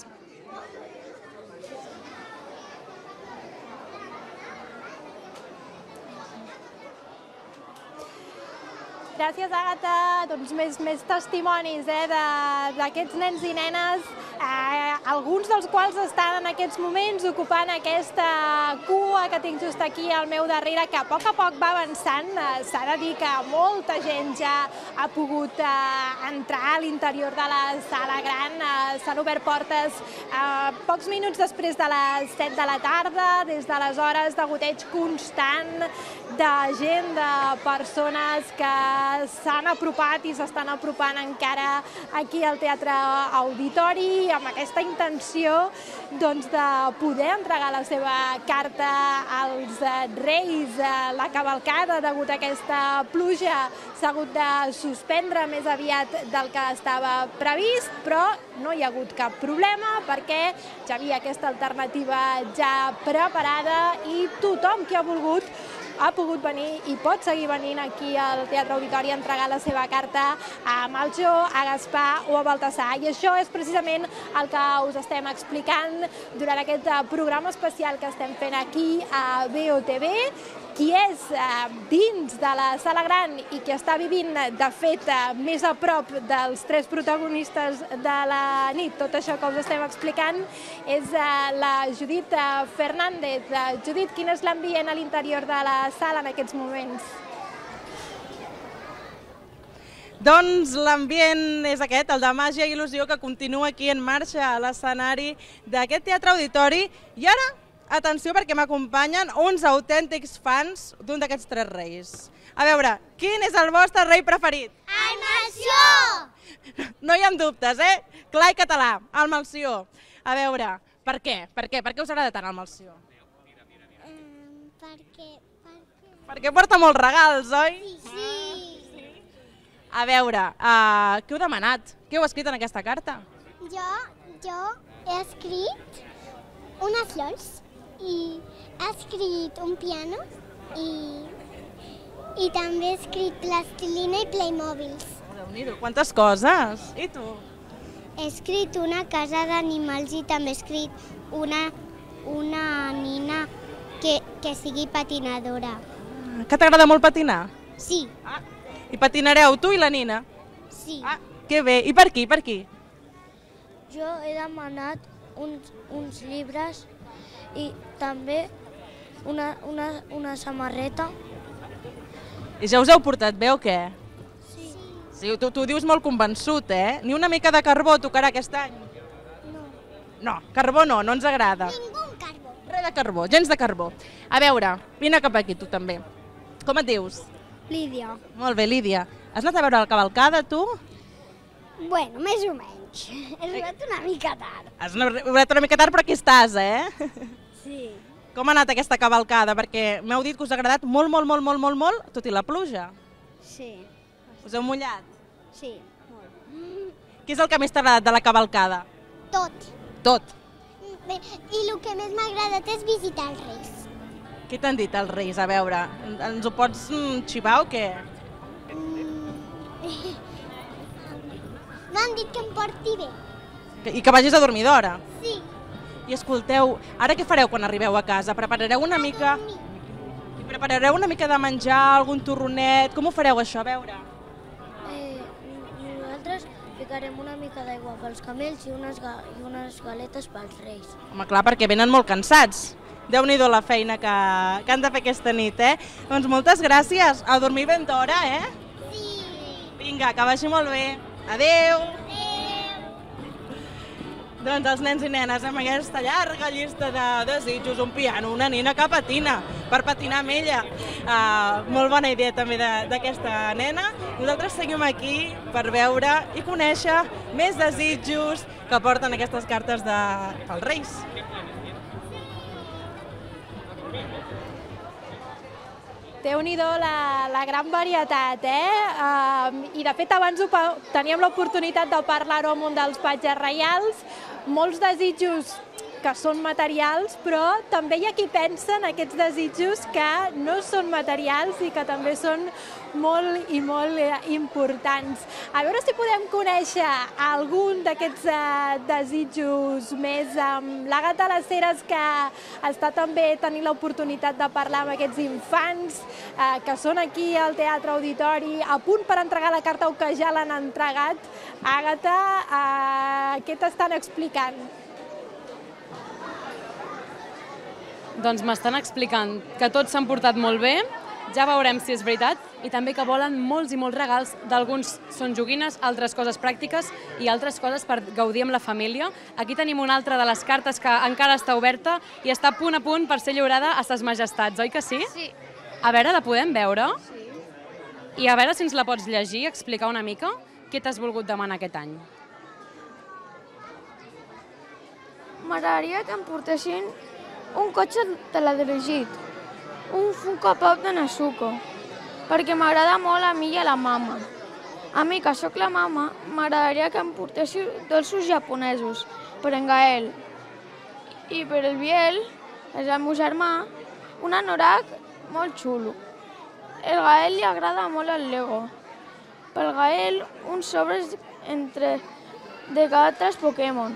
Gràcies, Àgata. Doncs més, més testimonis eh, d'aquests nens i nenes, eh, alguns dels quals estan en aquests moments ocupant aquesta cua que tinc just aquí al meu darrere, que a poc a poc va avançant. Eh, S'ha de dir que molta gent ja ha pogut eh, entrar a l'interior de la sala gran. Eh, S'han obert portes eh, pocs minuts després de les set de la tarda, des d'aleshores degoteig constant de gent, de persones que s'han apropat i s'estan apropant encara aquí al Teatre Auditori amb aquesta intenció doncs, de poder entregar la seva carta als Reis. La cavalcada, degut a aquesta pluja, s'ha hagut de suspendre més aviat del que estava previst, però no hi ha hagut cap problema perquè ja havia aquesta alternativa ja preparada i tothom que ha volgut ha pogut venir i pot seguir venint aquí al Teatre Auditori a entregar la seva carta a Malxo, a Gaspar o a Baltasar. I això és precisament el que us estem explicant durant aquest programa especial que estem fent aquí a B O T V. Qui és dins de la sala gran i qui està vivint, de fet, més a prop dels tres protagonistes de la nit, tot això que us estem explicant, és la Judit Fernández. Judit, quin és l'ambient a l'interior de la sala en aquests moments? Doncs l'ambient és aquest, el de màgia i il·lusió que continua aquí en marxa a l'escenari d'aquest Teatre Auditori. I ara, atenció, perquè m'acompanyen uns autèntics fans d'un d'aquests tres reis. A veure, quin és el vostre rei preferit? El Melcior! No hi ha dubtes, eh? Clar i català, el Melcior. A veure, per què? Per què? Per què us agrada tant el Melcior? Um, perquè, perquè... Perquè porta molts regals, oi? Sí. A veure, uh, què heu demanat? Què heu escrit en aquesta carta? Jo, jo he escrit unes flors i he escrit un piano i, i també he escrit plastilina i Playmobils. Déu-n'hi-do, quantes coses! I tu? He escrit una casa d'animals i també he escrit una, una nina que, que sigui patinadora. Que t'agrada molt patinar? Sí. Ah, i patinareu tu i la nina? Sí. Ah, que bé. I per qui, per qui? Jo he demanat uns, uns llibres i també una, una, una samarreta. I ja us heu portat bé o què? Sí. Sí, tu, tu dius molt convençut, eh? Ni una mica de carbó tocarà aquest any? No. No, carbó no, no ens agrada. Ningú carbó. Res de carbó, gens de carbó. A veure, vine cap aquí, tu també. Com et dius? Lídia. Molt bé, Lídia. Has anat a veure la cavalcada, tu? Bueno, més o menys. He arribat una mica tard. Has arribat una mica tard, però aquí estàs, eh? Sí. Com ha anat aquesta cavalcada? Perquè m'heu dit que us ha agradat molt, molt, molt, molt, molt, molt, tot i la pluja. Sí. Us heu mullat? Sí, molt. Què és el que més t'ha agradat de la cavalcada? Tot. Tot. Bé, i el que més m'ha agradat és visitar els Reis. Què t'han dit els Reis? A veure, ens ho pots mm, xivar o què? M'han dit que em porti bé. I que vagis a dormir d'hora? Sí. I escolteu, ara què fareu quan arribeu a casa? Preparareu una mica... I preparareu una mica de menjar, algun torronet? Com ho fareu això? A veure. Eh, nosaltres ficarem una mica d'aigua pels camells i unes, ga i unes galetes pels reis. Home, clar, perquè venen molt cansats. Déu-n'hi-do la feina que, que han de fer aquesta nit, eh? Doncs moltes gràcies. A dormir ben d'hora, eh? Sí. Vinga, que vagi molt bé. Adéu. Doncs els nens i nenes amb aquesta llarga llista de desitjos, un piano, una nina que patina, per patinar amb ella. Uh, molt bona idea també d'aquesta nena. Nosaltres seguim aquí per veure i conèixer més desitjos que porten aquestes cartes de... pels Reis. Déu-n'hi-do la, la gran varietat, eh? Uh, I de fet abans ho, teníem l'oportunitat de parlar-ho amb un dels patges reials, molts desitjos que són materials, però també hi ha qui pensa en aquests desitjos que no són materials i que també són molt i molt importants. A veure si podem conèixer algun d'aquests eh, desitjos més amb l'Àgata Les Heres, que està també tenint l'oportunitat de parlar amb aquests infants eh, que són aquí al Teatre Auditori, a punt per entregar la carta o que ja l'han entregat. Àgata, eh, què t'estan explicant? Doncs m'estan explicant que tots s'han portat molt bé, ja veurem si és veritat, i també que volen molts i molts regals, d'alguns són joguines, altres coses pràctiques i altres coses per gaudir amb la família. Aquí tenim una altra de les cartes que encara està oberta i està a punt a punt per ser lliurada a ses majestats, oi que sí? Sí. A veure, la podem veure? Sí. I a veure si ens la pots llegir, explicar una mica què t'has volgut demanar aquest any. M'agradaria que em portessin un cotxe teledirigit, un Funko Pop de Nezuko, perquè m'agrada molt a mi i a la mama. A mi, que sóc la mama, m'agradaria que em portéssiu dolços japonesos per en Gael. I per el Biel, és el meu germà, un anorac molt xulo. El Gael li agrada molt el Lego. Pel Gael, uns sobres entre de cartes Pokémon.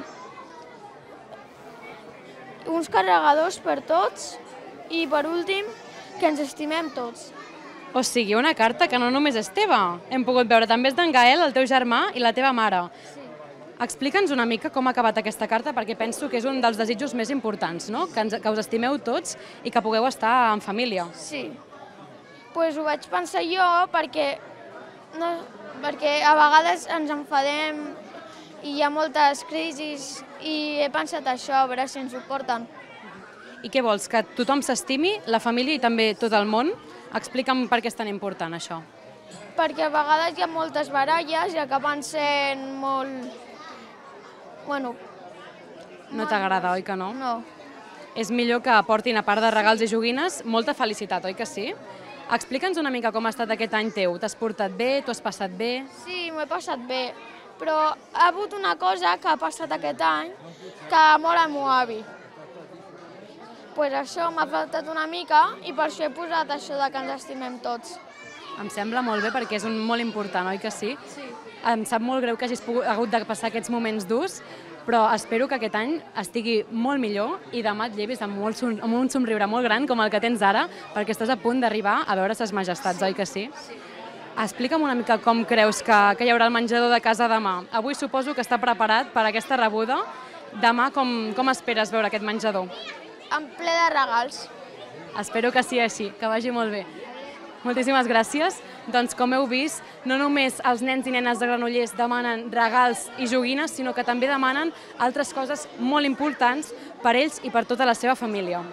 Uns carregadors per tots i, per últim, que ens estimem tots. O sigui, una carta que no només és teva. Hem pogut veure també és d'en Gael, el teu germà i la teva mare. Sí. Explica'ns una mica com ha acabat aquesta carta, perquè penso que és un dels desitjos més importants, no? Que, ens, que us estimeu tots i que pugueu estar en família. Sí. Pues ho vaig pensar jo perquè, no, perquè a vegades ens enfadem i hi ha moltes crisis i he pensat això, a veure si ens ho porten. I què vols, que tothom s'estimi, la família i també tot el món? Explica'm per què és tan important això. Perquè a vegades hi ha moltes baralles i acaben sent molt... Bueno... No t'agrada, oi que no? No. És millor que aportin, a part de regals i joguines, molta felicitat, oi que sí? Explica'ns una mica com ha estat aquest any teu. T'has portat bé? T'ho has passat bé? Sí, m'ho he passat bé. Però ha hagut una cosa que ha passat aquest any que ha mort el meu avi. Pues això m'ha faltat una mica i per això he posat això de que ens estimem tots. Em sembla molt bé perquè és un molt important, oi que sí? Sí. Em sap molt greu que hagis pogut, hagut de passar aquests moments durs, però espero que aquest any estigui molt millor i demà et llevis amb, molt, amb un somriure molt gran com el que tens ara, perquè estàs a punt d'arribar a veure ses majestats, sí. Oi que sí? Sí. Explica'm una mica com creus que, que hi haurà el menjador de casa demà. Avui suposo que està preparat per aquesta rebuda. Demà com, com esperes veure aquest menjador? En ple de regals. Espero que sigui així, que vagi molt bé. Moltíssimes gràcies. Doncs com heu vist, no només els nens i nenes de Granollers demanen regals i joguines, sinó que també demanen altres coses molt importants per ells i per tota la seva família.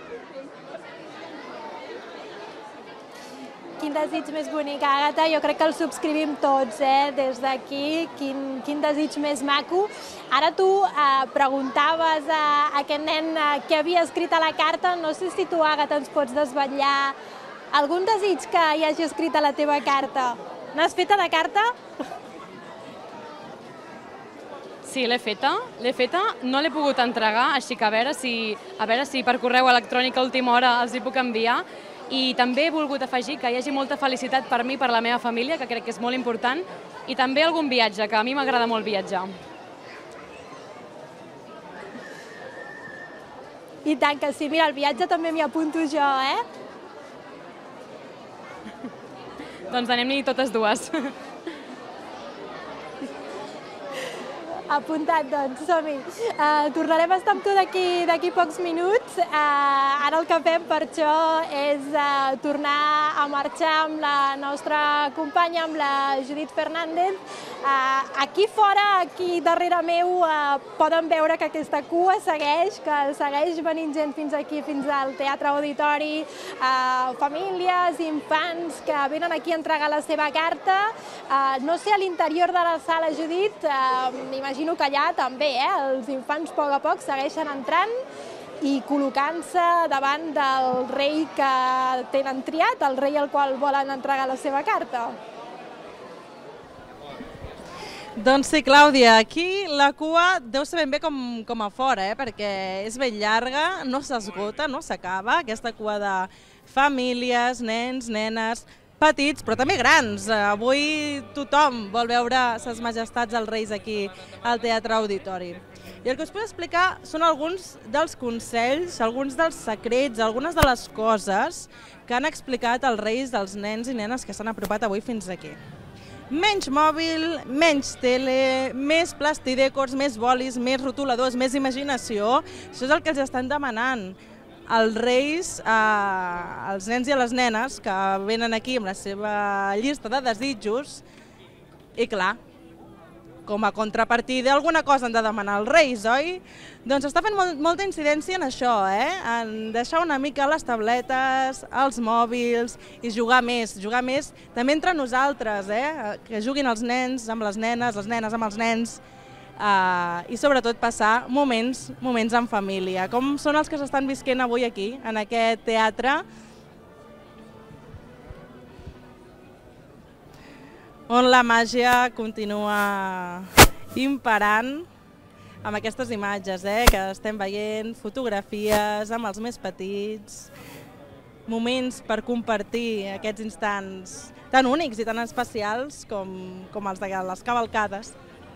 Quin desig més bonic, Àgata. Jo crec que el subscrivim tots, eh? Des d'aquí. Quin, quin desig més maco. Ara tu eh, preguntaves a aquest nen eh, què havia escrit a la carta. No sé si tu, Àgata, ens pots desvetllar algun desig que hi hagi escrit a la teva carta. N'has feta de carta? Sí, l'he feta. L'he feta. No l'he pogut entregar, així que a veure si, a veure si per correu electrònic a última hora els hi puc enviar. I també he volgut afegir que hi hagi molta felicitat per mi i per la meva família, que crec que és molt important, i també algun viatge, que a mi m'agrada molt viatjar. I tant que sí. Mira, el viatge també m'hi apunto jo, eh? Doncs anem-hi totes dues. Apuntat, doncs, som-hi. Uh, tornarem a estar amb tu d'aquí pocs minuts. Uh, ara el que fem per això és uh, tornar a marxar amb la nostra companya, amb la Judit Fernández. Uh, aquí fora, aquí darrere meu, uh, poden veure que aquesta cua segueix, que segueix venint gent fins aquí, fins al Teatre Auditori, uh, famílies, infants que venen aquí a entregar la seva carta. Uh, no sé, a l'interior de la sala, Judit, uh, m'imagino que allà també, eh? Els infants a poc a poc segueixen entrant i col·locant-se davant del rei que tenen triat, el rei al qual volen entregar la seva carta. Doncs sí, Clàudia, aquí la cua deu ser ben bé com, com a fora, eh? Perquè és ben llarga, no s'esgota, no s'acaba, aquesta cua de famílies, nens, nenes, petits, però també grans. Avui tothom vol veure ses majestats els reis aquí al Teatre Auditori. I el que us puc explicar són alguns dels consells, alguns dels secrets, algunes de les coses que han explicat els reis dels nens i nenes que s'han apropat avui fins aquí. Menys mòbil, menys tele, més plastidècors, més bolis, més rotuladors, més imaginació. Això és el que els estan demanant els reis, eh, els nens i les nenes que venen aquí amb la seva llista de desitjos i clar, com a contrapartida alguna cosa han de demanar els reis, oi? Doncs està fent molt, molta incidència en això, eh? En deixar una mica les tabletes, els mòbils i jugar més, jugar més també entre nosaltres, eh? Que juguin els nens amb les nenes, les nenes amb els nens, Uh, i sobretot passar moments, moments en família, com són els que s'estan visquent avui aquí, en aquest teatre, on la màgia continua imperant amb aquestes imatges eh, que estem veient, fotografies amb els més petits, moments per compartir aquests instants tan únics i tan especials com, com els de les cavalcades.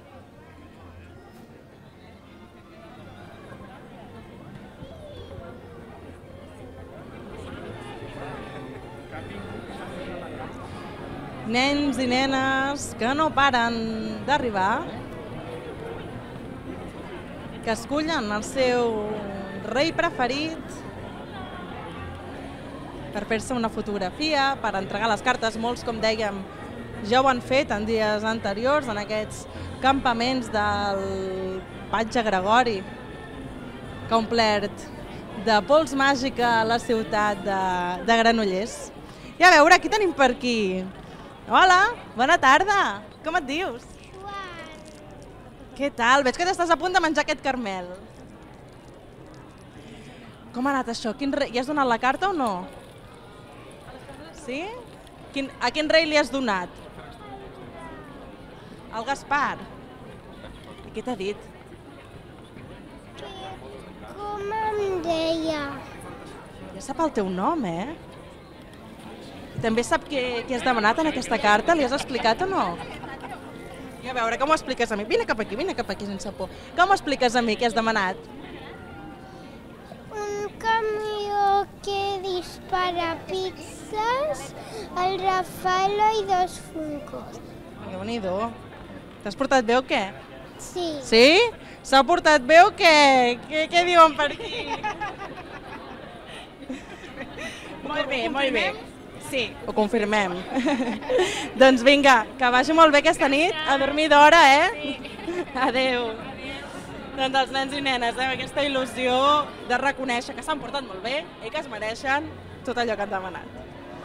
Nens i nenes que no paren d'arribar, que escullen el seu rei preferit per fer-se una fotografia, per entregar les cartes. Molts, com dèiem, ja ho han fet en dies anteriors, en aquests campaments del Patge Gregori, que ha omplert de pols màgica la ciutat de, de Granollers. I a veure, qui tenim per aquí? Hola, bona tarda. Com et dius? Joan. Què tal? Veig que t'estàs a punt de menjar aquest caramel. Com ha anat això? Quin rei... Hi has donat la carta o no? Sí? Quin... A quin rei li has donat? Al Gaspar. I què t'ha dit? Com em deia? Ja sap el teu nom, eh? També sap què, què has demanat en aquesta carta? Li has explicat o no? I a veure, com ho expliques a mi? Vine cap aquí, vine cap aquí sense por. Com ho expliques a mi què has demanat? Un camió que dispara pizzas, el Rafaelo i dos Funkos. Déu-n'hi-do. T'has portat bé o què? Sí. Sí? S'ha portat bé o què? Què, què diuen per aquí? Molt bé, molt bé. Sí, ho confirmem. Doncs vinga, que vagi molt bé aquesta nit, a dormir d'hora, eh? Adéu. Doncs els nens i nenes, eh? Aquesta il·lusió de reconèixer que s'han portat molt bé i que es mereixen tot allò que han demanat.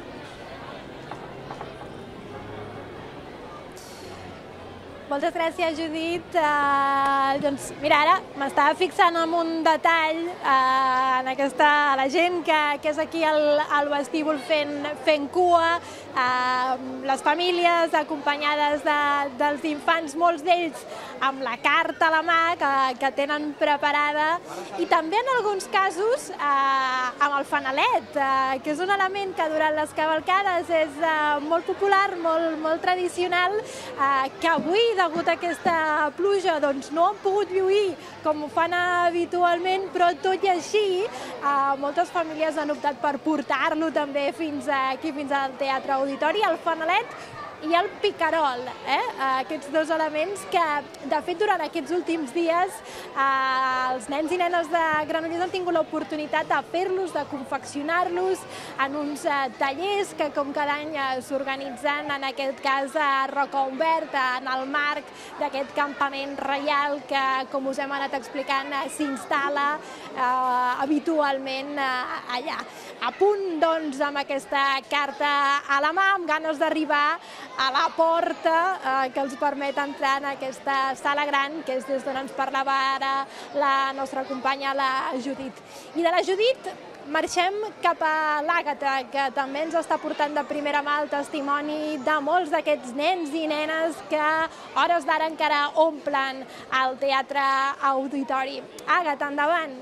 Moltes gràcies, Judit. Uh, doncs, mira, ara m'estava fixant en un detall, uh, en aquesta, la gent que, que és aquí al, al vestíbul fent, fent cua, uh, les famílies acompanyades de, dels infants, molts d'ells amb la carta a la mà que, que tenen preparada, i també en alguns casos uh, amb el fanalet, uh, que és un element que durant les cavalcades és uh, molt popular, molt, molt tradicional, uh, que avui, degut a aquesta pluja, doncs no han pogut lluir com ho fan habitualment, però tot i així moltes famílies han optat per portar-lo també fins aquí, fins al Teatre Auditori, el fanalet i el picarol, eh? Aquests dos elements que, de fet, durant aquests últims dies eh, els nens i nenes de Granollers han tingut l'oportunitat de fer-los, de confeccionar-los en uns eh, tallers que, com cada any, eh, s'organitzen, en aquest cas a Rocaubert, en el marc d'aquest campament reial que, com us hem anat explicant, eh, s'instal·la eh, habitualment eh, allà. A punt, doncs, amb aquesta carta a la mà, amb ganes d'arribar a la porta eh, que els permet entrar en aquesta sala gran, que és des d'on ens parlava ara la nostra companya, la Judit. I de la Judit marxem cap a l'Àgata, que també ens està portant de primera mà el testimoni de molts d'aquests nens i nenes que a hores d'ara encara omplen el Teatre Auditori. Àgata, endavant!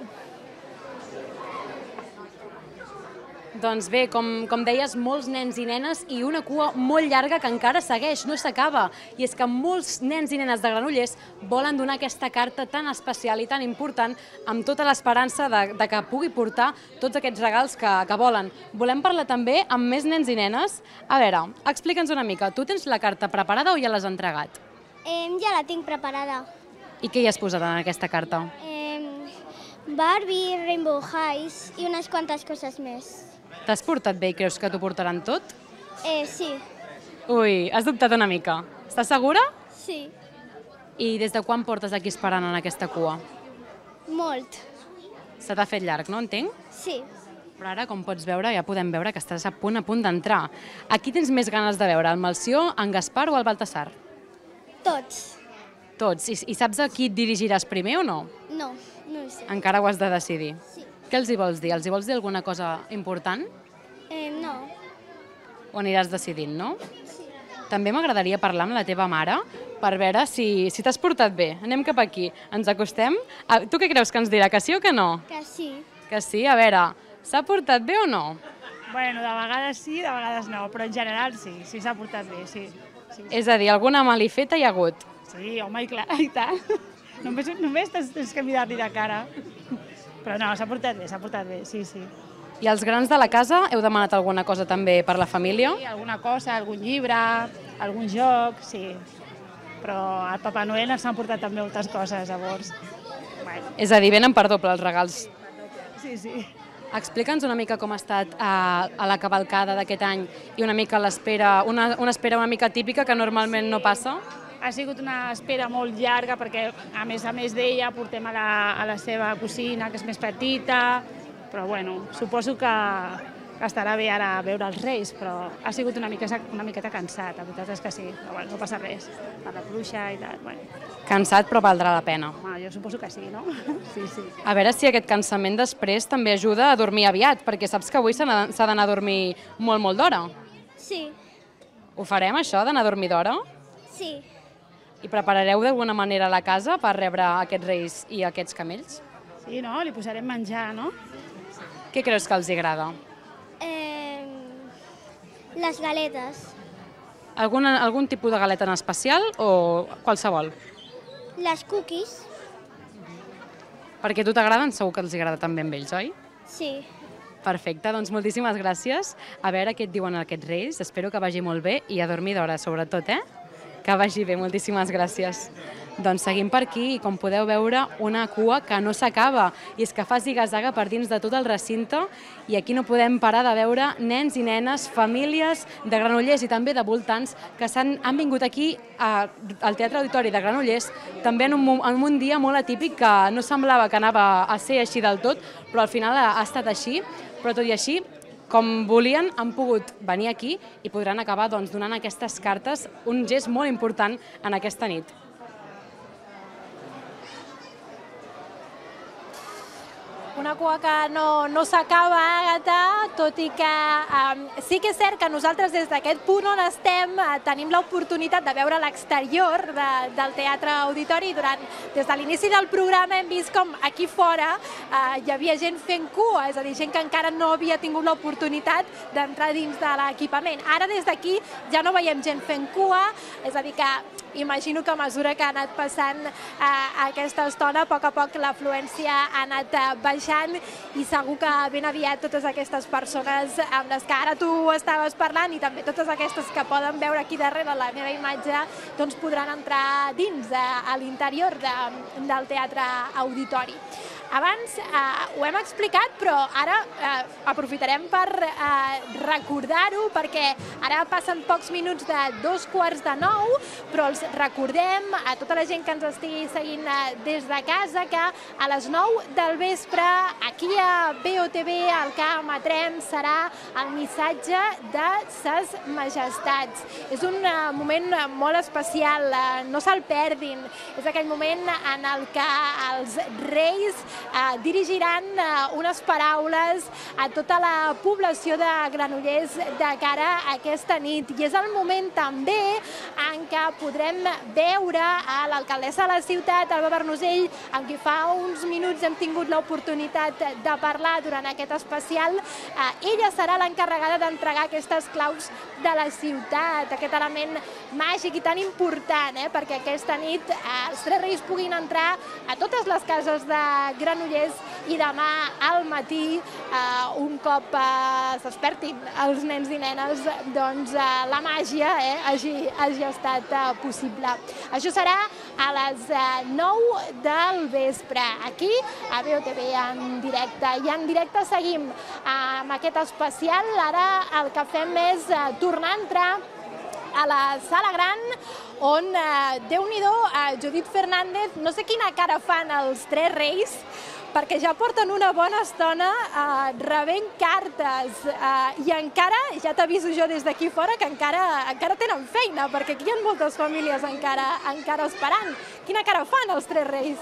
Doncs bé, com, com deies, molts nens i nenes i una cua molt llarga que encara segueix, no s'acaba. I és que molts nens i nenes de Granollers volen donar aquesta carta tan especial i tan important amb tota l'esperança de, de que pugui portar tots aquests regals que, que volen. Volem parlar també amb més nens i nenes. A veure, explica'ns una mica, tu tens la carta preparada o ja l'has entregat? Eh, ja la tinc preparada. I què hi has posat en aquesta carta? Eh, Barbie, Rainbow Highs i unes quantes coses més. T'has portat bé i creus que t'ho portaran tot? Eh, sí. Ui, has dubtat una mica. Estàs segura? Sí. I des de quan portes aquí esperant en aquesta cua? Molt. Se t'ha fet llarg, no entenc? Sí. Però ara, com pots veure, ja podem veure que estàs a punt a punt d'entrar. Aquí tens més ganes de veure, el Melcior, en Gaspar o el Baltasar? Tots. Tots. I, i saps a qui et dirigiràs primer o no? No, no ho sé. Encara ho has de decidir. Sí. Què els hi vols dir? Els hi vols dir alguna cosa important? Eh, no. Ho aniràs decidint, no? Sí. També m'agradaria parlar amb la teva mare per veure si, si t'has portat bé. Anem cap aquí. Ens acostem. Ah, tu què creus que ens dirà? Que sí o que no? Que sí. Que sí? A veure, s'ha portat bé o no? Bueno, de vegades sí, de vegades no, però en general sí, sí s'ha portat bé, sí. sí, sí. És a dir, alguna malifeta hi ha hagut? Sí, home, i clar, i tant. Només, només tens, tens que mirar-li de cara. Però no, s'ha portat bé, s'ha portat bé, sí, sí. I els grans de la casa heu demanat alguna cosa també per la família? Sí, alguna cosa, algun llibre, algun joc, sí. Però al Papa Noel ens han portat també moltes coses, llavors. Bueno. És a dir, venen per doble els regals. Sí, sí. Explica'ns una mica com ha estat a, a la cavalcada d'aquest any i una mica l'espera, una, una espera una mica típica que normalment no passa. Ha sigut una espera molt llarga perquè, a més a més d'ella, portem a la, a la seva cosina, que és més petita, però bueno, suposo que, que estarà bé ara veure els Reis, però ha sigut una, mica, una miqueta cansat, la veritat és que sí, però bueno, no passa res, per la pluja i tal. Bueno. Cansat, però valdrà la pena. Ah, jo suposo que sí, no? Sí, sí. A veure si aquest cansament després també ajuda a dormir aviat, perquè saps que avui s'ha d'anar a dormir molt, molt d'hora. Sí. Ho farem, això, d'anar a dormir d'hora? Sí. I preparareu d'alguna manera la casa per rebre aquests reis i aquests camells? Sí, no? Li posarem menjar, no? Què creus que els agrada? Eh, les galetes. Alguna, algun tipus de galeta en especial o qualsevol? Les cookies. Perquè a tu t'agraden, segur que els agrada també amb ells, oi? Sí. Perfecte, doncs moltíssimes gràcies. A veure què et diuen aquests reis. Espero que vagi molt bé i a dormir d'hora, sobretot, eh? Que vagi bé, moltíssimes gràcies. Doncs seguim per aquí i com podeu veure una cua que no s'acaba i és que fa ziga-zaga per dins de tot el recinte i aquí no podem parar de veure nens i nenes, famílies de Granollers i també de voltants que han vingut aquí al Teatre Auditori de Granollers també en un, en un dia molt atípic que no semblava que anava a ser així del tot, però al final ha estat així, però tot i així com volien, han pogut venir aquí i podran acabar doncs, donant aquestes cartes, un gest molt important en aquesta nit. Una cua que no, no s'acaba, Àgata, tot i que um, sí que és cert que nosaltres des d'aquest punt on estem uh, tenim l'oportunitat de veure l'exterior de, del Teatre Auditori. Durant, des de l'inici del programa hem vist com aquí fora uh, hi havia gent fent cua, és a dir, gent que encara no havia tingut l'oportunitat d'entrar dins de l'equipament. Ara des d'aquí ja no veiem gent fent cua, és a dir que imagino que a mesura que ha anat passant eh, aquesta estona, a poc a poc l'afluència ha anat eh, baixant i segur que ben aviat totes aquestes persones amb les que ara tu estaves parlant i també totes aquestes que poden veure aquí darrere la meva imatge doncs podran entrar dins eh, a l'interior de, del Teatre Auditori. Abans eh, ho hem explicat, però ara eh, aprofitarem per eh, recordar-ho perquè ara passen pocs minuts de dos quarts de nou, però els recordem a tota la gent que ens estigui seguint eh, des de casa que a les nou del vespre aquí a B O T V el que emetrem serà el missatge de ses majestats. És un eh, moment molt especial, eh, no se'l perdin. És aquell moment en el que els reis Eh, dirigiran eh, unes paraules a tota la població de Granollers de cara a aquesta nit. I és el moment també en què podrem veure a l'alcaldessa de la ciutat, Alba Bernusell, amb qui fa uns minuts hem tingut l'oportunitat de parlar durant aquest especial. Eh, ella serà l'encarregada d'entregar aquestes claus de la ciutat, aquest element màgic i tan important, eh, perquè aquesta nit eh, els Tres Reis puguin entrar a totes les cases de Granollers i demà al matí, eh, un cop eh, s'espertin els nens i nenes, doncs eh, la màgia eh, hagi, hagi estat eh, possible. Això serà a les eh, nou del vespre, aquí a B O T V en directe. I en directe seguim eh, amb aquest especial. Ara el que fem és eh, tornar a entrar a la sala gran on, eh, Déu-n'hi-do, eh, Judit Fernández, no sé quina cara fan els Tres Reis, perquè ja porten una bona estona eh, rebent cartes eh, i encara, ja t'aviso jo des d'aquí fora, que encara, encara tenen feina, perquè aquí hi ha moltes famílies encara, encara esperant. Quina cara fan els Tres Reis?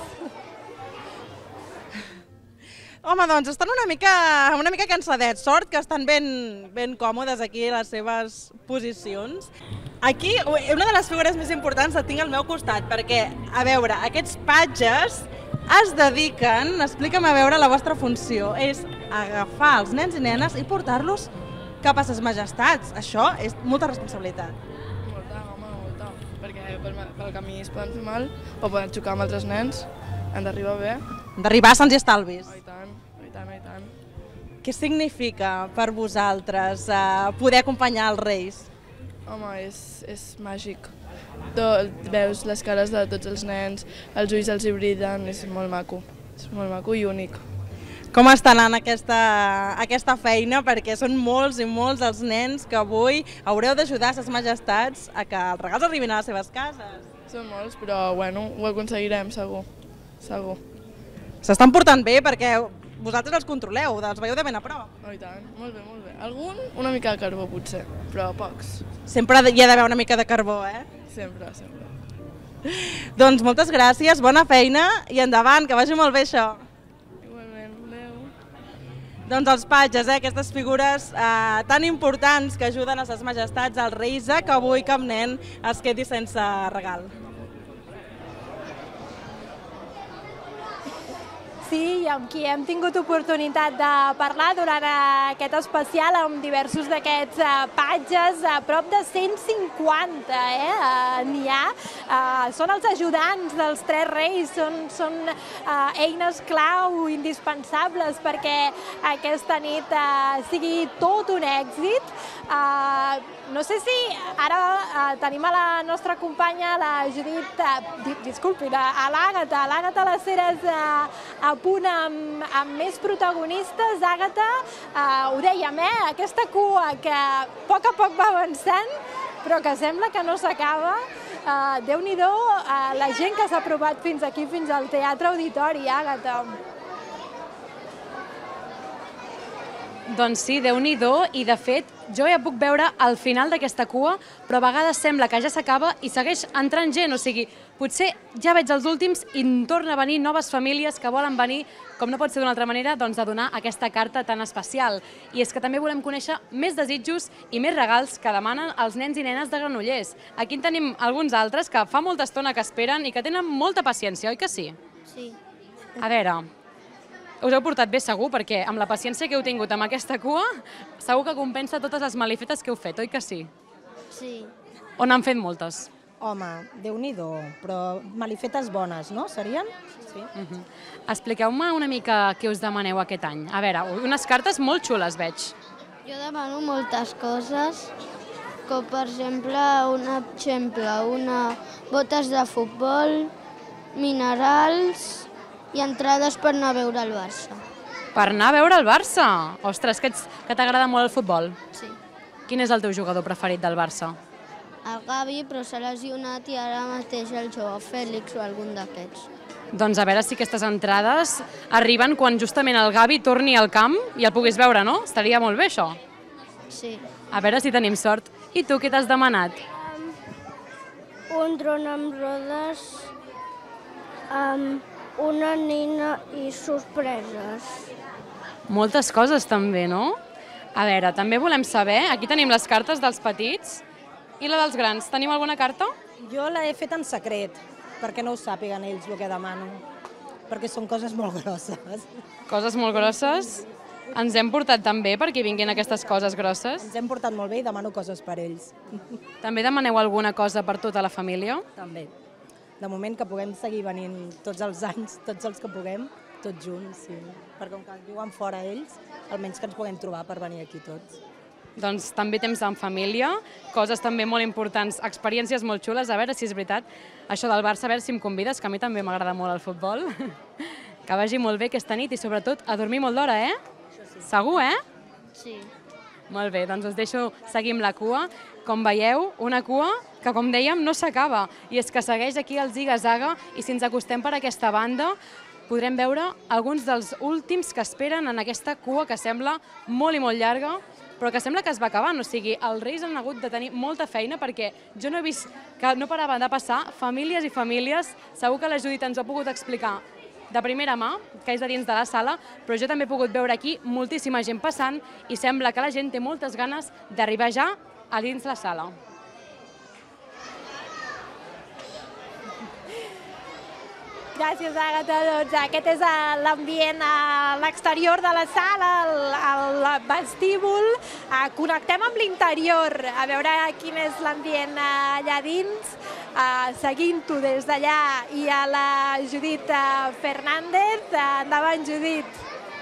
Home, doncs estan una mica, una mica cansadets. Sort que estan ben, ben còmodes aquí a les seves posicions. Aquí, una de les figures més importants la tinc al meu costat, perquè, a veure, aquests patges es dediquen, explica'm a veure la vostra funció, és agafar els nens i nenes i portar-los cap a ses majestats. Això és molta responsabilitat. Molta, home, molta, perquè pel, pel camí es poden fer mal o poden xocar amb altres nens, han d'arribar bé. Han d'arribar sants i estalvis. Oh, i tant, oh, i tant, oh, i tant. Què significa per vosaltres eh, poder acompanyar els Reis? Home, és, és màgic. Tot, veus les cares de tots els nens, els ulls els hi brillen, és molt maco, és molt maco i únic. Com està anant aquesta, aquesta feina? Perquè són molts i molts els nens que avui haureu d'ajudar a ses majestats a que els regals arribin a les seves cases. Són molts, però bueno, ho aconseguirem, segur, segur. S'estan portant bé perquè vosaltres els controleu, els veieu de ben a prop. Oh, i tant, molt bé, molt bé. Algun una mica de carbó potser, però pocs. Sempre hi ha d'haver una mica de carbó, eh? Sempre, sempre. Doncs moltes gràcies, bona feina i endavant, que vagi molt bé això. Igualment, adeu. Doncs els patges, eh, aquestes figures eh, tan importants que ajuden a ses majestats, als Reis, eh, que avui cap nen es quedi sense regal. sí, i amb qui hem tingut oportunitat de parlar durant aquest especial amb diversos d'aquests patges, a prop de cent cinquanta eh, n'hi ha. Són els ajudants dels Tres Reis, són, són eines clau, indispensables perquè aquesta nit sigui tot un èxit. No sé si ara tenim a la nostra companya, la Judit, disculpi, a l'Àgata, l'Àgata Les Heres a punt amb, amb més protagonistes. Àgata, ho dèiem, eh? Aquesta cua que a poc a poc va avançant, però que sembla que no s'acaba. Déu-n'hi-do la gent que s'ha provat fins aquí, fins al Teatre Auditori, Àgata. Doncs sí, Déu-n'hi-do, i de fet jo ja puc veure al final d'aquesta cua, però a vegades sembla que ja s'acaba i segueix entrant gent, o sigui, potser ja veig els últims i torna a venir noves famílies que volen venir, com no pot ser d'una altra manera, doncs a donar aquesta carta tan especial. I és que també volem conèixer més desitjos i més regals que demanen els nens i nenes de Granollers. Aquí en tenim alguns altres que fa molta estona que esperen i que tenen molta paciència, oi que sí? Sí. A veure, us heu portat bé segur, perquè amb la paciència que heu tingut amb aquesta cua, segur que compensa totes les malifetes que heu fet, oi que sí? Sí. O n'han fet moltes? Home, Déu-n'hi-do, però malifetes bones, no? Serien? Sí. Uh-huh. Expliqueu-me una mica què us demaneu aquest any. A veure, unes cartes molt xules veig. Jo demano moltes coses, com per exemple, un exemple, una botes de futbol, minerals i entrades per anar a veure el Barça. Per anar a veure el Barça? Ostres, que, ets, que t'agrada molt el futbol? Sí. Quin és el teu jugador preferit del Barça? El Gavi, però s'ha lesionat i ara mateix el Joao Fèlix o algun d'aquests. Doncs a veure si aquestes entrades arriben quan justament el Gavi torni al camp i el puguis veure, no? Estaria molt bé, això. Sí. A veure si tenim sort. I tu, què t'has demanat? Un dron amb rodes, amb una nina i sorpreses. Moltes coses també, no? A veure, també volem saber, aquí tenim les cartes dels petits i la dels grans. Tenim alguna carta? Jo la he fet en secret, perquè no ho sàpiguen ells el que demano, perquè són coses molt grosses. Coses molt grosses? Ens hem portat tan bé perquè vinguin aquestes coses grosses? Ens hem portat molt bé i demano coses per ells. També demaneu alguna cosa per tota la família? També. De moment que puguem seguir venint tots els anys, tots els que puguem, tots junts, sí. Perquè com que viuen fora ells, almenys que ens puguem trobar per venir aquí tots. Doncs també temps en família, coses també molt importants, experiències molt xules, a veure si és veritat. Això del Barça, a veure si em convides, que a mi també m'agrada molt el futbol. Que vagi molt bé aquesta nit i sobretot a dormir molt d'hora, eh? Segur, eh? Sí. Molt bé, doncs us deixo seguir amb la cua. Com veieu, una cua que, com dèiem, no s'acaba. I és que segueix aquí el ziga-zaga i si ens acostem per aquesta banda podrem veure alguns dels últims que esperen en aquesta cua que sembla molt i molt llarga, però que sembla que es va acabant. O sigui, els Reis han hagut de tenir molta feina perquè jo no he vist que no paraven de passar famílies i famílies. Segur que la Judit ens ho ha pogut explicar de primera mà, que és de dins de la sala, però jo també he pogut veure aquí moltíssima gent passant i sembla que la gent té moltes ganes d'arribar ja a dins la sala. Gràcies, Àgata. Doncs aquest és l'ambient a l'exterior de la sala, al vestíbul. Connectem amb l'interior, a veure quin és l'ambient allà dins, seguint-ho des d'allà i a la Judit Fernández. Endavant, Judit.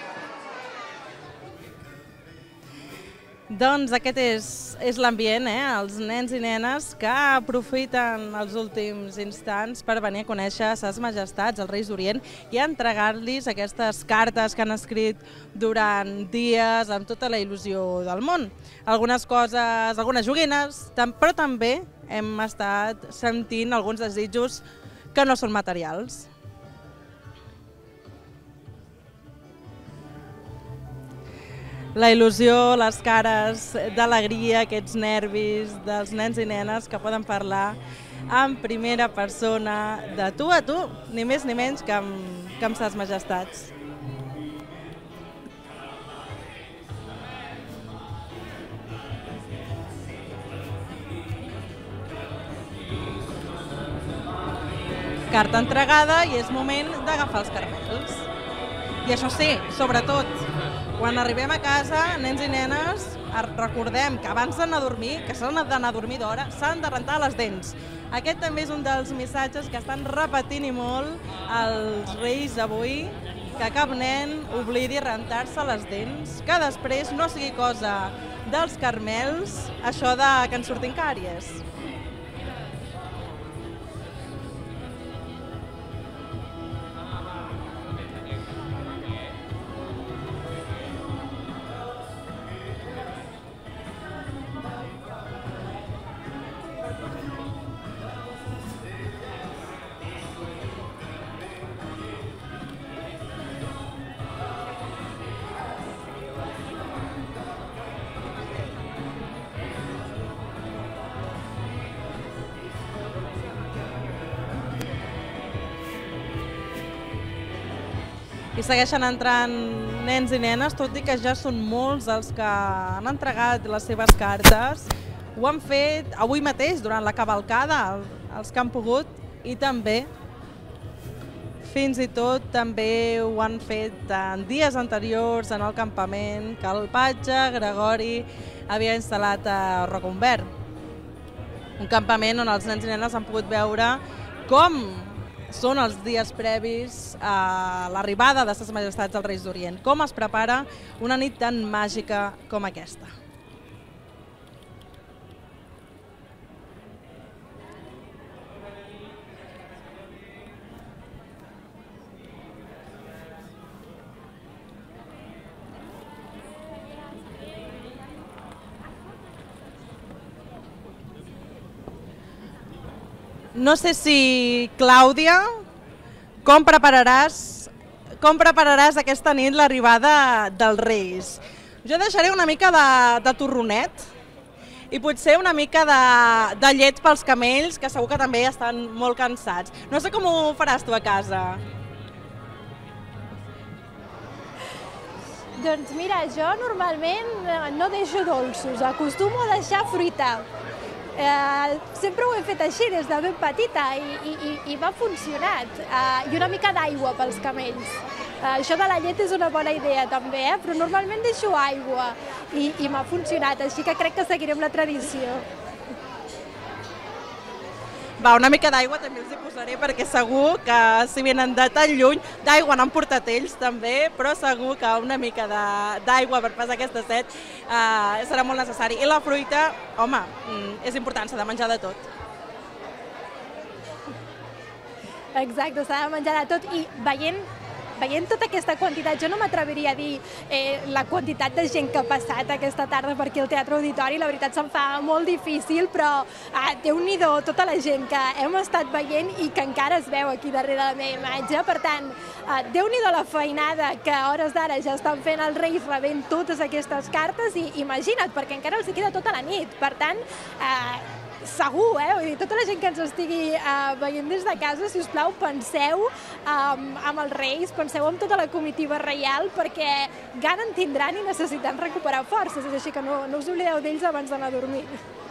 Doncs aquest és, és l'ambient, eh? Els nens i nenes que aprofiten els últims instants per venir a conèixer ses majestats, els Reis d'Orient, i entregar-los aquestes cartes que han escrit durant dies amb tota la il·lusió del món. Algunes coses, algunes joguines, però també hem estat sentint alguns desitjos que no són materials. La il·lusió, les cares d'alegria, aquests nervis dels nens i nenes que poden parlar en primera persona de tu a tu, ni més ni menys que amb, que amb ses majestats. Carta entregada i és moment d'agafar els caramels. I això sí, sobretot, quan arribem a casa, nens i nenes, recordem que abans d'anar a dormir, que s'han d'anar a dormir d'hora, s'han de rentar les dents. Aquest també és un dels missatges que estan repetint i molt els Reis d'avui, que cap nen oblidi rentar-se les dents, que després no sigui cosa dels carmels, això de que ens surtin càries. I segueixen entrant nens i nenes, tot i que ja són molts els que han entregat les seves cartes. Ho han fet avui mateix, durant la cavalcada, els que han pogut, i també, fins i tot, també ho han fet en dies anteriors en el campament que el patge Gregori havia instal·lat a Rocahumbert. Un campament on els nens i nenes han pogut veure com són els dies previs a l'arribada de Ses Majestats als Reis d'Orient. Com es prepara una nit tan màgica com aquesta. No sé si, Clàudia, com prepararàs, com prepararàs aquesta nit l'arribada dels Reis? Jo deixaré una mica de, de torronet i potser una mica de, de llet pels camells, que segur que també estan molt cansats. No sé com ho faràs tu a casa. Doncs mira, jo normalment no deixo dolços, acostumo a deixar fruita. Eh, sempre ho he fet així des de ben petita i, i, i m'ha funcionat. Eh, I una mica d'aigua pels camells. Eh, això de la llet és una bona idea també, eh? Però normalment deixo aigua i, i m'ha funcionat, així que crec que seguirem la tradició. Va, una mica d'aigua també els hi posaré perquè segur que si venen de tan lluny, d'aigua n'han portat ells també, però segur que una mica d'aigua per passar aquesta set eh, serà molt necessari. I la fruita, home, és important, s'ha de menjar de tot. Exacte, s'ha de menjar de tot i veient veient tota aquesta quantitat, jo no m'atreviria a dir eh, la quantitat de gent que ha passat aquesta tarda per aquí al Teatre Auditori, la veritat se'm fa molt difícil, però eh, Déu-n'hi-do tota la gent que hem estat veient i que encara es veu aquí darrere la meva imatge, per tant, eh, Déu-n'hi-do la feinada que a hores d'ara ja estan fent els Reis rebent totes aquestes cartes i imagina't, perquè encara els queda tota la nit, per tant, eh, segur, eh? Vull dir, tota la gent que ens estigui uh, veient des de casa, si us plau, penseu um, amb els Reis, penseu en tota la comitiva reial, perquè gana en tindran i necessiten recuperar forces, és així que no, no us oblideu d'ells abans d'anar a dormir.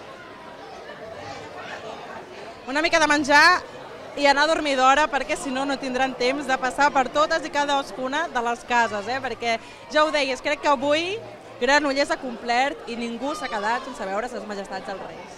Una mica de menjar i anar a dormir d'hora, perquè si no, no tindran temps de passar per totes i cadascuna de les cases, eh? Perquè, ja ho deies, crec que avui Granollers ha complert i ningú s'ha quedat sense veure Ses Majestats als Reis.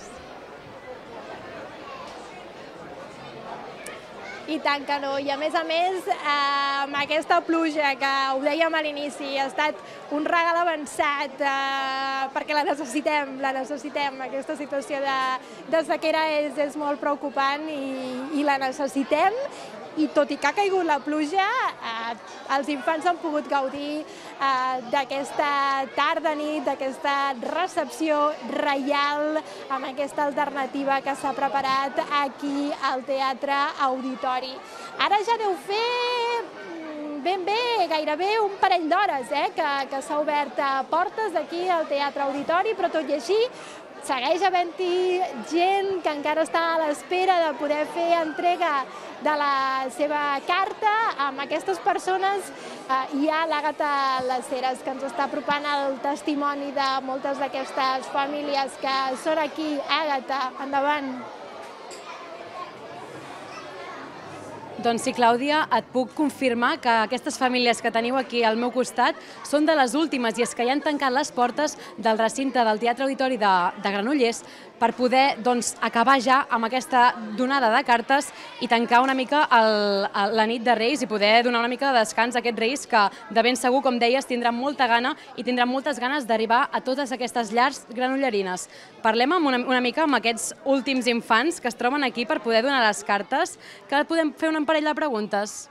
I tant que no, i a més a més, eh, amb aquesta pluja que ho dèiem a l'inici, ha estat un regal avançat eh, perquè la necessitem, la necessitem. Aquesta situació de, de sequera és, és molt preocupant i, i la necessitem. I tot i que ha caigut la pluja, eh, els infants han pogut gaudir eh, d'aquesta tarda-nit, d'aquesta recepció reial amb aquesta alternativa que s'ha preparat aquí al Teatre Auditori. Ara ja deu fer ben bé, gairebé un parell d'hores eh, que, que s'ha obert portes aquí al Teatre Auditori, però tot i així segueix havent-hi gent que encara està a l'espera de poder fer entrega de la seva carta. Amb aquestes persones eh, hi ha l'Àgata Laceres, que ens està apropant el testimoni de moltes d'aquestes famílies que són aquí. Àgata, endavant. Doncs sí, Clàudia, et puc confirmar que aquestes famílies que teniu aquí al meu costat són de les últimes, i és que ja han tancat les portes del recinte del Teatre Auditori de, de Granollers per poder doncs, acabar ja amb aquesta donada de cartes i tancar una mica el, el, la nit de Reis i poder donar una mica de descans a aquests Reis que de ben segur, com deies, tindran molta gana i tindran moltes ganes d'arribar a totes aquestes llars granollerines. Parlem una, una mica amb aquests últims infants que es troben aquí per poder donar les cartes, que podem fer un parell de preguntes.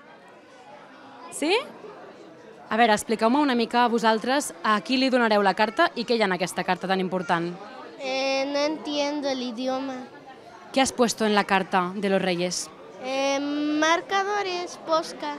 Sí? A veure, expliqueu-me una mica a vosaltres a qui li donareu la carta i què hi ha en aquesta carta tan important. Eh, no entiendo el idioma. ¿Qué has puesto en la carta de los Reyes? Eh, marcadores, posca.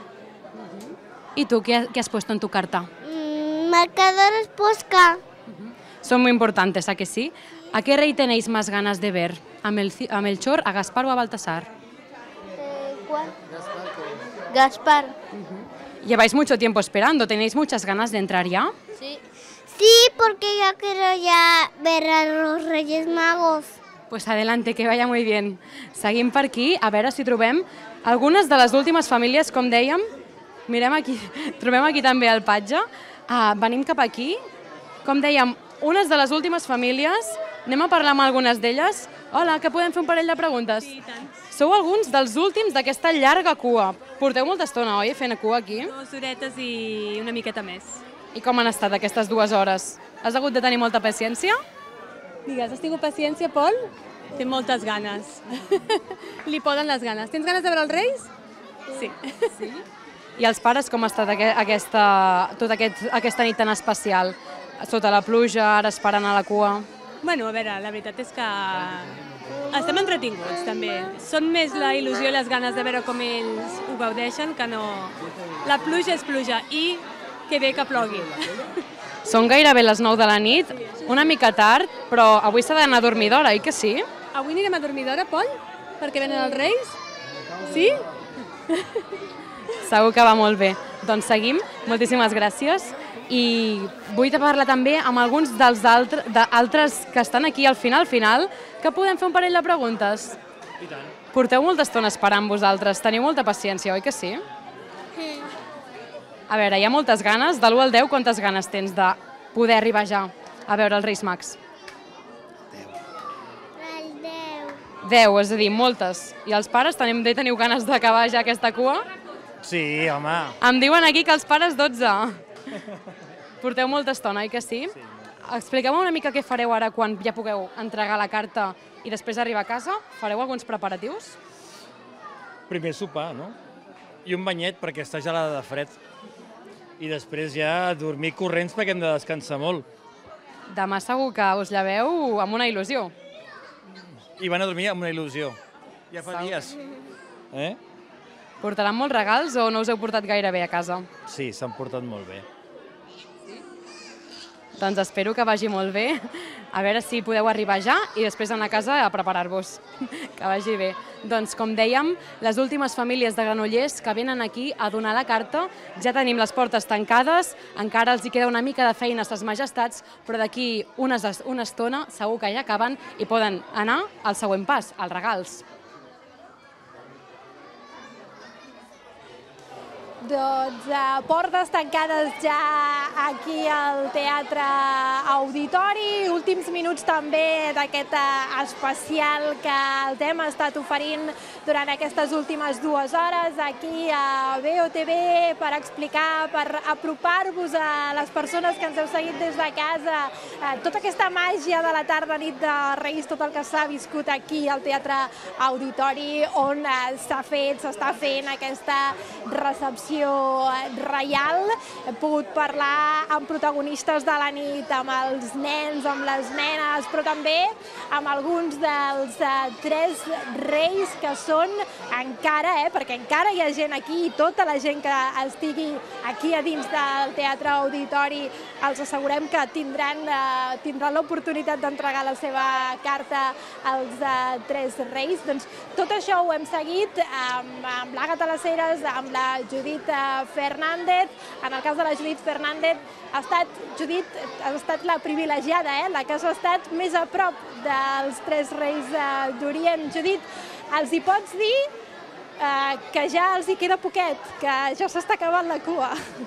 ¿Y tú qué, qué has puesto en tu carta? Mm, marcadores, posca. Son muy importantes, ¿a que sí? ¿A qué rey tenéis más ganas de ver? ¿A, Mel a Melchor, a Gaspar o a Baltasar? Eh, ¿Cuál? Gaspar. Uh-huh. Lleváis mucho tiempo esperando, ¿tenéis muchas ganas de entrar ya? Sí. Sí, porque yo quiero ya ver a los Reyes Magos. Pues adelante, que vaya muy bien. Seguim per aquí, a veure si trobem algunes de les últimes famílies, com dèiem. Mirem aquí, trobem aquí també el patge. Ah, venim cap aquí. Com dèiem, unes de les últimes famílies. Anem a parlar amb algunes d'elles. Hola, que podem fer un parell de preguntes? Sí, tant. Sou alguns dels últims d'aquesta llarga cua. Porteu molta estona, oi, fent cua aquí? Dues horetes i una miqueta més. I com han estat aquestes dues hores? Has hagut de tenir molta paciència? Digues, has tingut paciència, Pol? Té moltes ganes. Li poden les ganes. Tens ganes de veure els Reis? Sí. Sí? I els pares, com ha estat aquesta, tota aquest, aquesta nit tan especial? Sota la pluja, ara esperant a la cua? Bueno, a veure, la veritat és que estem entretinguts, també. Són més la il·lusió i les ganes de veure com ells ho gaudeixen que no... La pluja és pluja i que bé que plogui. Són gairebé les nou de la nit, una mica tard, però avui s'ha d'anar a dormir d'hora, oi que sí? Avui anirem a dormir d'hora, Pol? Perquè venen els Reis? Sí? Segur que va molt bé. Doncs seguim, moltíssimes gràcies. I vull parlar també amb alguns dels altres que estan aquí al final, final, que podem fer un parell de preguntes. I tant. Porteu molta estona esperant vosaltres, teniu molta paciència, oi que sí? A veure, hi ha moltes ganes. De l'u al deu, quantes ganes tens de poder arribar ja a veure els Reis Mags? El deu. deu, és a dir, moltes. I els pares, també teniu ganes d'acabar ja aquesta cua? Sí, home. Em diuen aquí que els pares dotze. Porteu molta estona, oi que sí? Sí. Expliqueu una mica què fareu ara quan ja pugueu entregar la carta i després arribar a casa. Fareu alguns preparatius? Primer sopar, no? I un banyet perquè està gelada de fred. I després ja dormir corrents perquè hem de descansar molt. Demà segur que us lleveu amb una il·lusió. I van a dormir amb una il·lusió. Ja fa dies. Eh? Portaran molts regals o no us heu portat gaire bé a casa? Sí, s'han portat molt bé. Doncs espero que vagi molt bé. A veure si podeu arribar ja i després anar a casa a preparar-vos. Que vagi bé. Doncs, com dèiem, les últimes famílies de Granollers que venen aquí a donar la carta, ja tenim les portes tancades, encara els hi queda una mica de feina a ses majestats, però d'aquí una estona segur que ja acaben i poden anar al següent pas, als regals. Doncs uh, portes tancades ja aquí al Teatre Auditori, últims minuts també d'aquest uh, especial que els hem estat oferint durant aquestes últimes dues hores aquí a B O T V per explicar, per apropar-vos a les persones que ens heu seguit des de casa uh, tota aquesta màgia de la tarda nit de Reis, tot el que s'ha viscut aquí al Teatre Auditori on uh, s'ha fet, s'està fent aquesta recepció reial. Hem pogut parlar amb protagonistes de la nit, amb els nens, amb les nenes, però també amb alguns dels uh, tres reis que són encara, eh, perquè encara hi ha gent aquí i tota la gent que estigui aquí a dins del Teatre Auditori els assegurem que tindran, uh, tindran l'oportunitat d'entregar la seva carta als uh, tres reis. Doncs tot això ho hem seguit amb, amb l'Àgata Laceres, amb la Judit Fernández. En el cas de la Judit Fernández ha estat, Judit, ha estat la privilegiada, eh? La que ha estat més a prop dels tres reis d'Orient. Judit, els hi pots dir que ja els hi queda poquet, que ja s'està acabant la cua.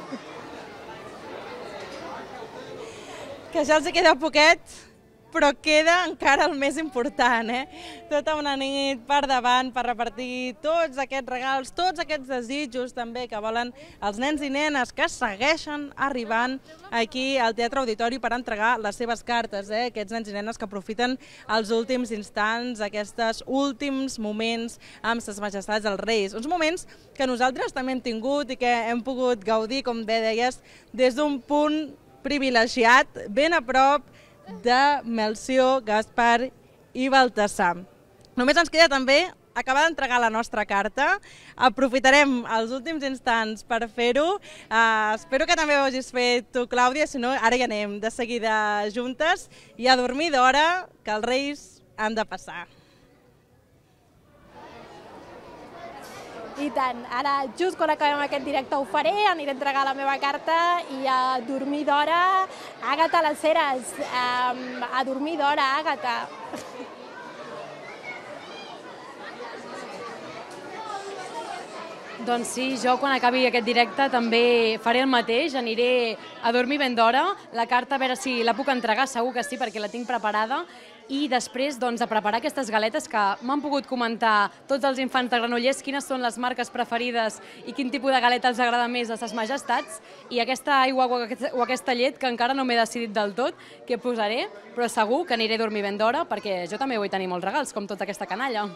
Que ja els hi queda poquet, però queda encara el més important, eh? Tota una nit per davant per repartir tots aquests regals, tots aquests desitjos també que volen els nens i nenes que segueixen arribant aquí al Teatre Auditori per entregar les seves cartes, eh? Aquests nens i nenes que aprofiten els últims instants, aquests últims moments amb ses majestats els Reis. Uns moments que nosaltres també hem tingut i que hem pogut gaudir, com bé deies, des d'un punt privilegiat, ben a prop de Melcior, Gaspar i Baltasar. Només ens queda també acabar d'entregar la nostra carta. Aprofitarem els últims instants per fer-ho. Uh, espero que també ho hagis fet tu, Clàudia, si no, ara ja anem de seguida juntes i a dormir d'hora, que els Reis han de passar. I tant, ara just quan acabem aquest directe ho faré, aniré a entregar la meva carta i a dormir d'hora. Àgata Les Heres, um, a dormir d'hora, Àgata. Doncs sí, jo quan acabi aquest directe també faré el mateix, aniré a dormir ben d'hora. La carta, a veure si la puc entregar, segur que sí, perquè la tinc preparada. I després doncs, a preparar aquestes galetes que m'han pogut comentar tots els infants de Granollers quines són les marques preferides i quin tipus de galeta els agrada més a ses majestats. I aquesta aigua o aquesta llet, que encara no m'he decidit del tot què posaré, però segur que aniré a dormir ben d'hora perquè jo també vull tenir molts regals, com tota aquesta canalla.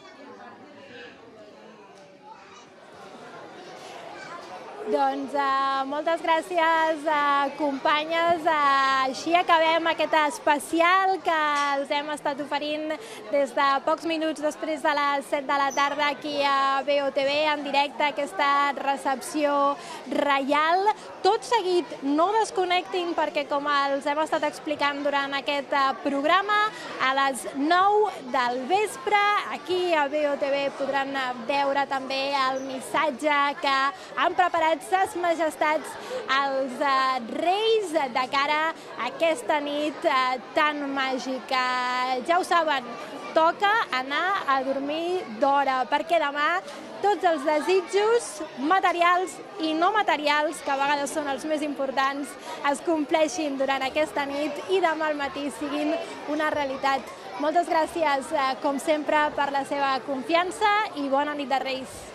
Doncs uh, moltes gràcies, uh, companyes. Uh, així acabem aquest especial que els hem estat oferint des de pocs minuts després de les set de la tarda aquí a B O T V, en directe, aquesta recepció reial. Tot seguit, no desconnectin, perquè com els hem estat explicant durant aquest programa, a les nou del vespre, aquí a B O T V podran veure també el missatge que han preparat ses majestats als uh, Reis de cara a aquesta nit uh, tan màgica. Ja ho saben, toca anar a dormir d'hora, perquè demà tots els desitjos materials i no materials, que a vegades són els més importants, es compleixin durant aquesta nit i demà al matí siguin una realitat. Moltes gràcies, uh, com sempre, per la seva confiança i bona nit de Reis.